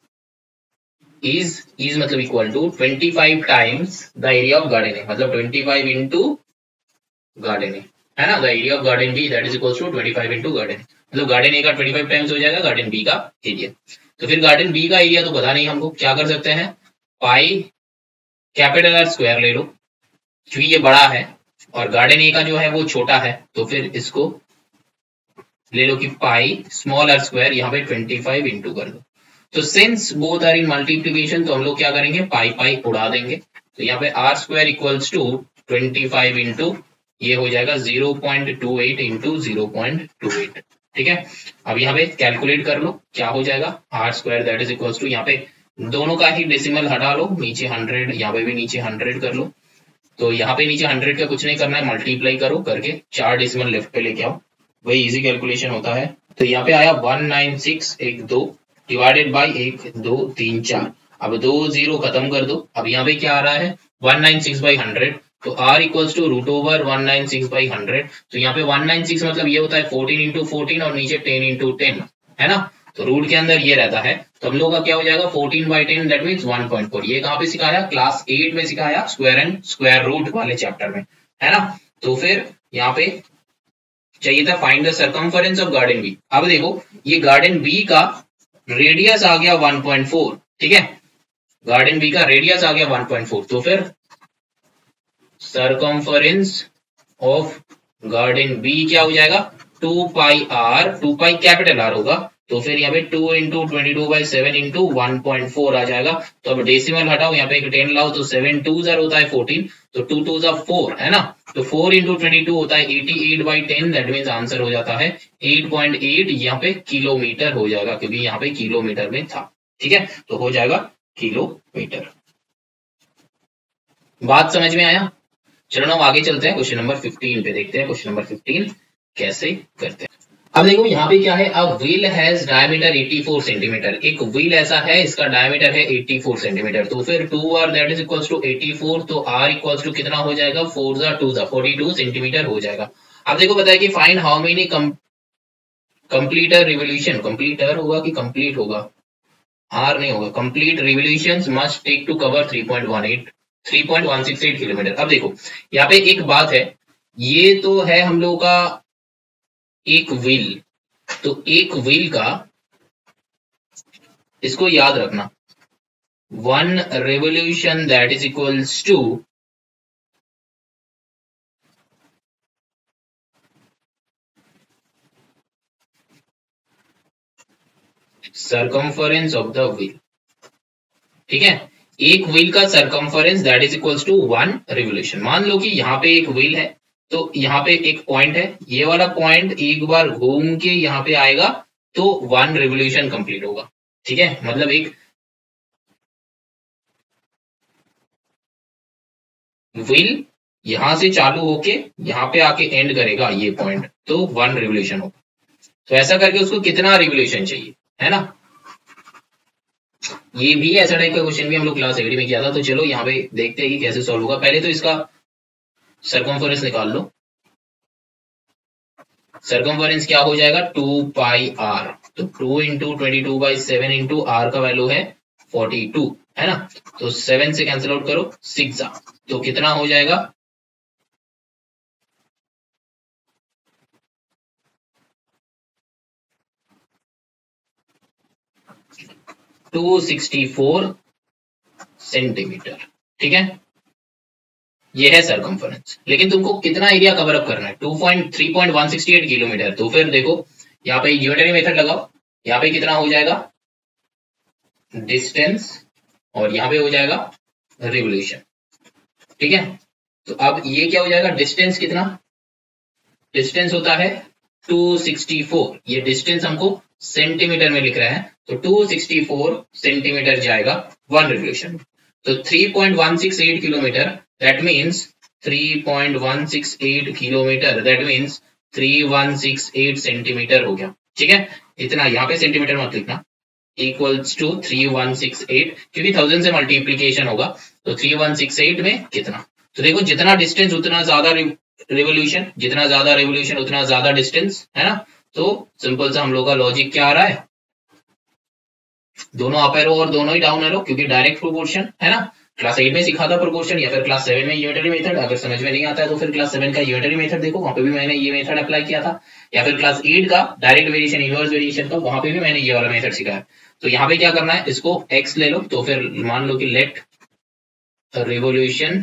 Speaker 1: is is मतलब equal to twenty five times the area of garden A, मतलब twenty five into garden A, है ना। The area of garden B that is equal to twenty five into garden, मतलब garden A का twenty five times हो जाएगा garden B का area. तो फिर गार्डन बी का एरिया तो पता नहीं हमको, क्या कर सकते हैं, पाई कैपिटल आर स्क्वायर ले लो, क्योंकि ये बड़ा है और गार्डन ए का जो है वो छोटा है, तो फिर इसको ले लो कि पाई स्मॉल आर स्क्वायर, यहाँ पे ट्वेंटी फाइव इंटू कर दो। तो since both are in multiplication तो हम लोग क्या करेंगे, पाई पाई उड़ा देंगे। तो यहाँ पे R square equals to twenty five into ये हो जाएगा zero point two eight into zero point two eight, ठीक है। अब यहाँ पे कैलकुलेट कर लो क्या हो जाएगा, R square that is equals to, यहाँ पे दोनों का ही डेसिमल हटा लो, नीचे हंड्रेड, यहाँ पे भी नीचे हंड्रेड कर लो। तो यहाँ पे नीचे हंड्रेड का कुछ नहीं करना है, मल्टीप्लाई करो करके चार डेसिमल लेफ्ट पे लेके आओ, वही इजी कैलकुलेशन होता है। तो यहाँ पे आया वन नाइन सिक्स एक दो डिवाइडेड बाई एक दो तीन चार, अब दो जीरो खत्म कर दो। अब यहाँ पे क्या आ रहा है, one nine six by hundred, तो r equals to root over one nine six by hundred. तो यहाँ पे वन नाइन सिक्स मतलब ये होता है फोर्टीन इंटू फोर्टीन और नीचे टेन इंटू टेन, है ना। तो रूट के अंदर ये रहता है, तो हम लोग का क्या हो जाएगा fourteen by ten that means one point four. ये कहाँ पे सिखाया, क्लास एट में सिखाया, स्क्वायर एंड स्क्वायर रूट वाले चैप्टर में, है ना। तो फिर यहाँ पे चाहिए था find the circumference of garden B. अब देखो ये गार्डन बी का रेडियस आ गया वन पॉइंट फोर, ठीक है, गार्डन बी का रेडियस आ गया वन पॉइंट फोर। तो फिर सर्कमफरेंस ऑफ गार्डन बी क्या हो जाएगा, two pi are, two pi capital R होगा, तो फिर यहाँ पे two into twenty two by seven into one point four आ जाएगा। तो अब डेसिमल हटाओ, यहाँ पे एक टेन लाओ, तो सेवन टू जार होता है फोर्टीन, तो टू टू जार फोर, है ना। तो फोर इंटू ट्वेंटी टू होता है eighty eight by ten, that means answer हो जाता है एट पॉइंट एट, यहाँ पे किलोमीटर हो जाएगा, क्योंकि यहाँ पे किलोमीटर में था, ठीक है। तो हो जाएगा किलोमीटर। बात समझ में आया। चलो ना आगे चलते हैं, क्वेश्चन नंबर फिफ्टीन पे देखते हैं, क्वेश्चन नंबर फिफ्टीन कैसे करते हैं। अब देखो यहाँ पे क्या है, a wheel has diameter eighty four centimetre, एक व्हील ऐसा है इसका डायमीटर है एटी फोर सेंटीमीटर। तो फिर two are that is equals to eighty four, तो आर इक्वल्स टू कितना हो जाएगा, फोर जा टू जा फोर्टी टू सेंटीमीटर हो जाएगा। अब देखो बताया कि find how many completer revolution, completer होगा कि कंप्लीट होगा, आर नहीं होगा, complete revolutions must take to cover three point one eight three point one six eight kilometre. अब देखो यहाँ पे एक बात है, ये तो है हम लोग का एक व्हील, तो एक व्हील का इसको याद रखना, one revolution that is equals to circumference of the wheel, ठीक है। एक व्हील का circumference that is equals to one revolution. मान लो कि यहाँ पे एक व्हील है, तो यहाँ पे एक पॉइंट है, ये वाला पॉइंट एक बार घूम के यहाँ पे आएगा तो वन रिवोल्यूशन कंप्लीट होगा, ठीक है। मतलब एक व्हील यहां से चालू होके यहाँ पे आके एंड करेगा ये पॉइंट, तो वन रिवोल्यूशन होगा। तो ऐसा करके उसको कितना रिवोल्यूशन चाहिए, है ना। ये भी ऐसा टाइप का क्वेश्चन भी हम लोग क्लास एट में किया था। तो चलो यहाँ पे देखते हैं कि कैसे सॉल्व होगा। पहले तो इसका सर्कमफरेंस निकाल लो। सर्कमफरेंस क्या हो जाएगा, टू पाई आर, तो two into twenty two by seven into are का वैल्यू है फोर्टी टू, है ना। तो सेवन से कैंसिल आउट करो, सिक्स, तो कितना हो जाएगा, टू सिक्सटी फोर सेंटीमीटर, ठीक है। ये है सर्कमफरेंस, लेकिन तुमको कितना एरिया कवर अप करना है, two point three point one sixty eight kilometre. तो फिर देखो यहाँ पे ज्योमेट्री मेथड लगाओ, यहाँ पे कितना हो जाएगा डिस्टेंस, और यहाँ पे हो जाएगा रिवोल्यूशन, ठीक है। तो अब ये क्या हो जाएगा, डिस्टेंस कितना, डिस्टेंस होता है टू सिक्सटी फोर, ये डिस्टेंस हमको सेंटीमीटर में लिख रहा है, तो टू सिक्सटी फोर सेंटीमीटर जाएगा वन रिवोल्यूशन। तो three point one six eight kilometre, that means three point one six eight kilometer, that means three one six eight centimetre हो गया। ठीक है, इतना, यहाँ पे सेंटीमीटर मत लिखना, equals to three one six eight, क्योंकि थाउजेंड से मल्टीप्लीकेशन होगा, तो थ्री वन सिक्स एट में कितना, तो देखो जितना डिस्टेंस उतना ज्यादा रिवोल्यूशन, जितना ज्यादा रिवोल्यूशन उतना ज्यादा डिस्टेंस, है ना। तो सिंपल सा हम लोग का लॉजिक क्या आ रहा है, दोनों अप एरो और दोनों ही डाउन एरो, क्योंकि डायरेक्ट प्रोपोर्शन, है ना। क्लास एट में सिखा था प्रोपोर्शन, या फिर क्लास सेवन में यूनिटरी मेथड, अगर समझ में नहीं आता है तो फिर क्लास सेवन का यूनिटरी मेथड देखो, वहां पे भी मैंने ये मेथड अप्लाई किया था, या फिर क्लास एट का डायरेक्ट वेरिएशन इनवर्स वेरिएशन का, वहां पे भी मैंने ये वाला मेथड सिखाया। तो यहाँ पे क्या करना है, इसको x ले लो, तो फिर मान लो कि let revolution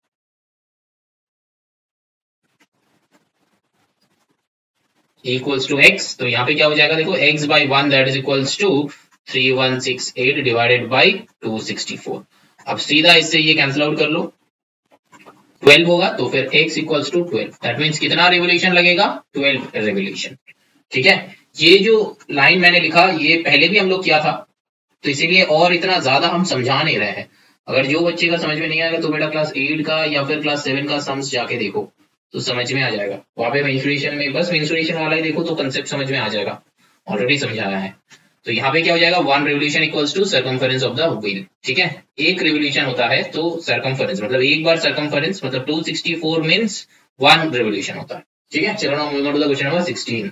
Speaker 1: equals to x, तो यहाँ पे क्या हो जाएगा देखो, x by one that is equals to three one six eight divided by two sixty four. अब सीधा इससे ये कैंसिल आउट कर लो, ट्वेल्व होगा, तो फिर x equals to twelve, that means कितना रिवोल्यूशन लगेगा, ट्वेल्व रिवोल्यूशन। ठीक है, ये जो लाइन मैंने लिखा ये पहले भी हम लोग किया था, तो इसीलिए और इतना ज्यादा हम समझा नहीं रहे हैं। अगर जो बच्चे का समझ में नहीं आएगा तो बेटा क्लास एट का या फिर क्लास सेवन का सम्स जाके देखो, तो समझ में आ जाएगा। वहां पे मेंस्ट्रुएशन में बस मेंस्ट्रुएशन वाला ही देखो तो कंसेप्ट समझ में आ जाएगा, ऑलरेडी समझाया है। तो यहाँ पे क्या हो जाएगा, one revolution equals to circumference of the wheel. ठीक है, एक रिवोल्यूशन होता है तो सर्कमफेरेंस मतलब एक बार सर्कमफेरेंस मतलब two sixty four means one revolution होता है। ठीक है, चलो ना move on to the question number sixteen.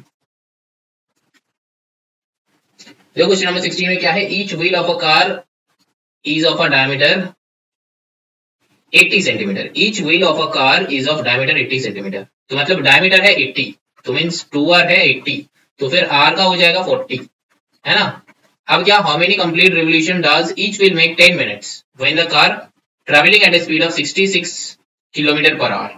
Speaker 1: देखो क्वेश्चन नंबर सिक्सटीन में क्या है, each wheel of a car is of a diameter eighty centimetre, each wheel of a car is of diameter eighty centimetre, तो मतलब diameter है eighty, तो means two r है eighty, तो फिर आर का हो जाएगा फोर्टी, है ना। अब क्या, how many complete revolution does each wheel make ten minutes when the car travelling at a speed of sixty six kilometre per hour.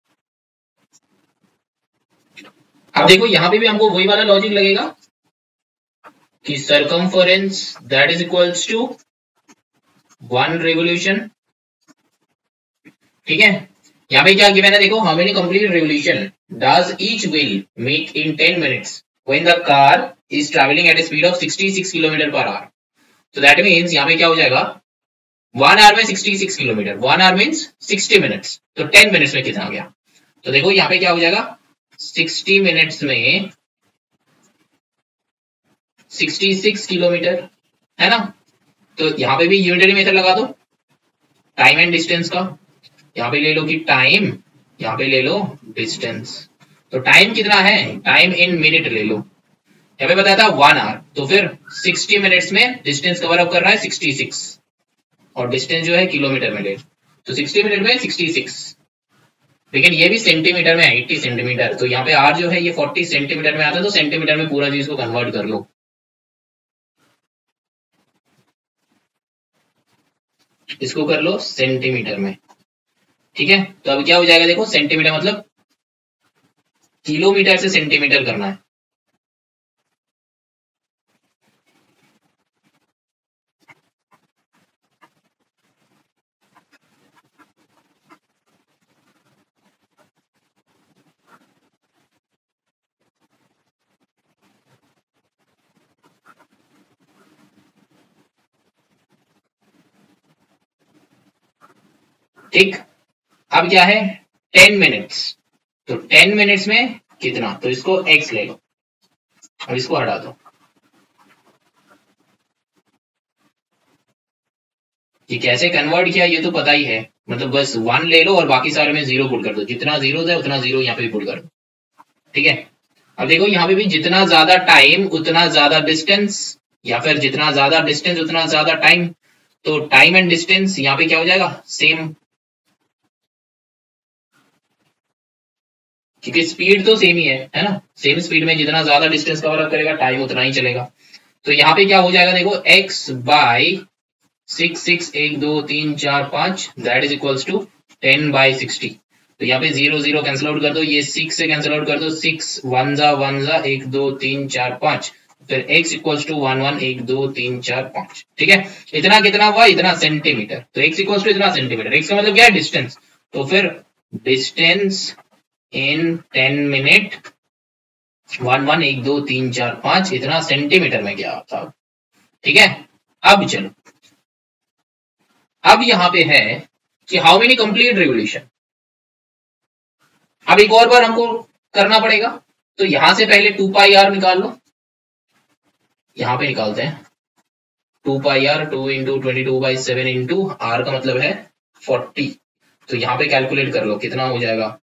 Speaker 1: अब देखो यहाँ पे भी हमको वही वाला लॉजिक लगेगा कि circumference that is equals to one revolution. ठीक है, यहाँ पे क्या गिवन है देखो, how many complete revolution does each wheel make in ten minutes when the car is travelling at a speed of sixty six kilometre per hour. तो that means यहाँ पे क्या हो जाएगा, वन आवर में sixty six kilometre, one hour means sixty minutes, तो ten minutes में कितना गया, तो देखो यहाँ पे क्या हो जाएगा, सिक्सटी मिनट्स में सिक्सटी सिक्स किलोमीटर, है ना। तो यहाँ पे भी यूनिटरी मेथड लगा दो टाइम एंड डिस्टेंस का, यहाँ पे ले लो कि टाइम, यहाँ पे ले लो डिस्टेंस, तो टाइम कितना है, टाइम इन मिनट ले लो, यहाँ पे बताया था वन आवर, तो फिर सिक्सटी मिनट्स में डिस्टेंस कवर अप कर रहा है सिक्सटी सिक्स, और डिस्टेंस जो है किलोमीटर में ले, तो सिक्सटी मिनट में सिक्सटी सिक्स, लेकिन ये भी सेंटीमीटर में है एटी सेंटीमीटर, तो यहाँ पे आर जो है ये फोर्टी सेंटीमीटर में आता है, तो सेंटीमीटर में पूरा चीज को कन्वर्ट कर लो। इसको कर लो सेंटीमीटर में। ठीक है, तो अब क्या हो जाएगा देखो, सेंटीमीटर मतलब किलोमीटर से सेंटीमीटर करना है। ठीक, अब क्या है, टेन मिनट्स, तो टेन मिनट्स में कितना, तो इसको x ले लो, अब इसको हटा दो, ये कैसे कन्वर्ट किया ये तो पता ही है, मतलब बस वन ले लो और बाकी सारे में जीरो पुट कर दो, जितना जीरो है उतना जीरो यहाँ पे पुट कर दो। ठीक है, अब देखो यहाँ पे भी जितना ज्यादा टाइम उतना ज्यादा डिस्टेंस, या फिर जितना ज्यादा डिस्टेंस उतना ज्यादा टाइम, तो टाइम एंड डिस्टेंस यहाँ पे क्या हो जाएगा, सेम, क्योंकि स्पीड तो सेम ही है है ना, सेम स्पीड में जितना ज्यादा डिस्टेंस कवर अप करेगा टाइम उतना ही चलेगा। तो यहाँ पे क्या हो जाएगा देखो, x बाई सिक्स सिक्स एक दो तीन चार पांच that is equals to ten by sixty, तो यहाँ पे जीरो जीरो कैंसिल आउट कर दो, ये सिक्स से कैंसिल आउट कर दो, सिक्स वन जा वन जा एक दो तीन चार पांच, फिर x equals to one one एक दो तीन चार पांच। ठीक है, इतना कितना हुआ, इतना सेंटीमीटर, तो x इक्वल्स टू इतना सेंटीमीटर, x का मतलब क्या है, डिस्टेंस, तो फिर distance in ten minute one one एक दो तीन चार पांच, इतना सेंटीमीटर में गया था। ठीक है, अब चलो, अब यहां पे है कि हाउ मेनी कंप्लीट रिवोल्यूशन। अब एक और बार हमको करना पड़ेगा। तो यहां से पहले टू पाई आर निकाल लो, यहां पे निकालते हैं two pi are, two into twenty two by seven into are का मतलब है फोर्टी। तो यहां पे कैलकुलेट कर लो कितना हो जाएगा,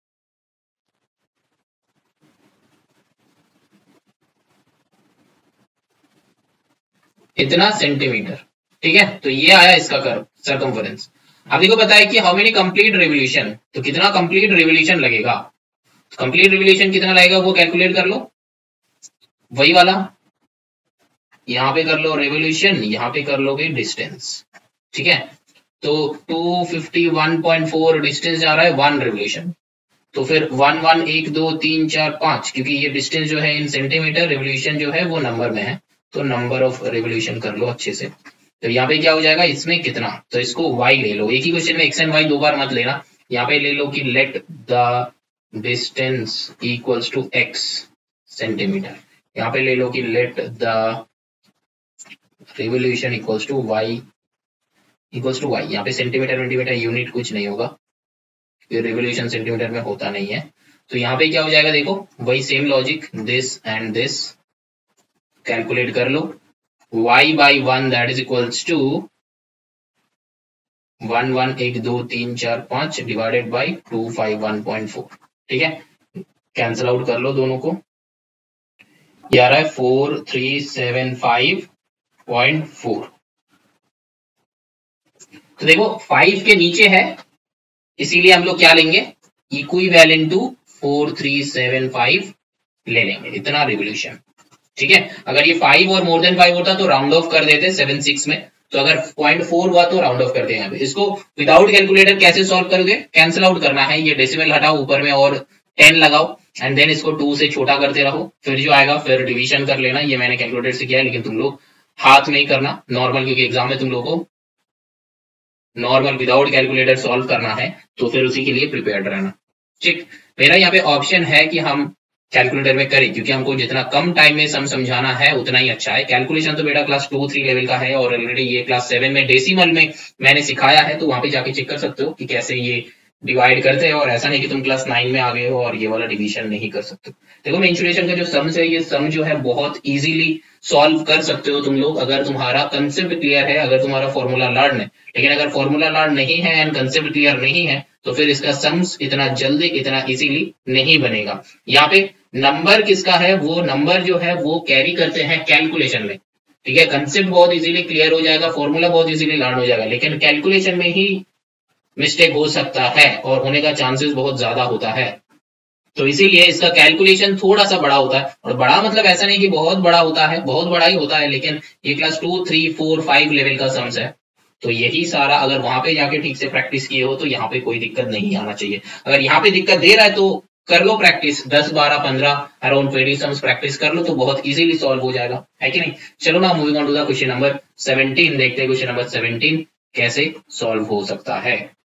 Speaker 1: इतना सेंटीमीटर। ठीक है, तो ये आया इसका कर्व सर्कमफरेंस। अब देखो पता है कि हाउ मेनी कंप्लीट रिवोल्यूशन, तो कितना कंप्लीट रिवोल्यूशन लगेगा, कंप्लीट रिवोल्यूशन कितना लगेगा वो कैलकुलेट कर लो, वही वाला यहां पे कर लो रिवोल्यूशन, यहां पे कर लोगे डिस्टेंस। ठीक है, तो two fifty one point four distance जा रहा है वन रिवोल्यूशन, तो फिर वन वन एक दो तीन चार पांच, क्योंकि ये डिस्टेंस जो है इन सेंटीमीटर, रिवोल्यूशन जो है वो नंबर में है, तो नंबर ऑफ रिवोल्यूशन कर लो अच्छे से। तो यहाँ पे क्या हो जाएगा, इसमें कितना, तो इसको y ले लो, एक ही क्वेश्चन में x एंड y दो बार मत लेना, यहाँ पे ले लो कि let the distance equals to x centimetre, यहाँ पे ले लो कि let the revolution equals to y equals to y, यहाँ पे सेंटीमीटर सेंटीमीटर यूनिट कुछ नहीं होगा, रिवोल्यूशन सेंटीमीटर में होता नहीं है। तो यहाँ पे क्या हो जाएगा, देखो वही same logic, this and this calculate कर लो, y by one that is equals to one one एक दो तीन चार पांच divided by two five one point four. ठीक है, कैंसिल आउट कर लो दोनों को, ये आ रहा है four three seven five point four. तो देखो फाइव के नीचे है, इसीलिए हम लोग क्या लेंगे, equivalent to four three seven five ले लेंगे, इतना रिवोल्यूशन। ठीक है, अगर ये फाइव और मोर देन फाइव होता तो राउंड ऑफ कर देते सेवन सिक्स में, तो अगर पॉइंट फोर हुआ तो राउंड ऑफ करते हैं। इसको विदाउट कैलकुलेटर कैसे सॉल्व करोगे, कैंसिल आउट करना है, ये डेसिमल हटाओ, ऊपर में और टेन लगाओ एंड देन इसको टू से छोटा करते रहो, फिर जो आएगा फिर डिवीजन कर लेना। ये मैंने कैलकुलेटर से किया है, लेकिन तुम लोग हाथ में ही करना नॉर्मल, क्योंकि एग्जाम में तुम लोग को नॉर्मल विदाउट कैलकुलेटर सॉल्व करना है, तो फिर उसी के लिए प्रिपेयर्ड रहना। ठीक, मेरा यहाँ पे ऑप्शन है कि हम कैलकुलेटर में करें, क्योंकि हमको जितना कम टाइम में सम समझाना है उतना ही अच्छा है। कैलकुलेशन तो बेटा क्लास टू थ्री लेवल का है, और ऑलरेडी ये क्लास सेवन में डेसिमल में मैंने सिखाया है, तो वहां पे जाके चेक कर सकते हो कि कैसे ये डिवाइड करते हैं, और ऐसा नहीं कि तुम क्लास नाइन में आ गए हो और ये वाला डिवीजन नहीं कर सकते। देखो मेंसुरेशन का जो सम्स है, ये सम जो है बहुत इजीली सॉल्व कर सकते हो तुम लोग, अगर तुम्हारा कंसेप्ट क्लियर है, अगर तुम्हारा फॉर्मूला लर्न है। लेकिन अगर फॉर्मूला लर्न नहीं है एंड कंसेप्ट क्लियर नहीं है, तो फिर इसका सम्स इतना जल्दी इतना इजीली नहीं बनेगा। यहाँ पे नंबर किसका है, वो नंबर जो है वो कैरी करते हैं कैलकुलेशन में। ठीक है, कंसेप्ट बहुत इजीली क्लियर हो जाएगा, फॉर्मूला बहुत इजीली लर्न हो जाएगा, लेकिन कैलकुलेशन में ही मिस्टेक हो सकता है और होने का चांसेस बहुत ज्यादा होता है। तो इसीलिए इसका कैलकुलेशन थोड़ा सा बड़ा होता है, और बड़ा मतलब ऐसा नहीं कि बहुत बड़ा होता है, बहुत बड़ा ही होता है, लेकिन ये class two three four five level का सम्स है। तो यही सारा अगर वहां पे जाके ठीक से प्रैक्टिस किए हो तो यहाँ पे कोई दिक्कत नहीं आना चाहिए। अगर यहाँ पे दिक्कत दे रहा है तो कर लो प्रैक्टिस, दस बारह पंद्रह अराउंड ट्वेंटी सम्स प्रैक्टिस कर लो, तो बहुत इजीली सॉल्व हो जाएगा, है कि नहीं। चलो ना moving on to the question number seventeen, देखते हैं क्वेश्चन नंबर सेवनटीन कैसे सॉल्व हो सकता है।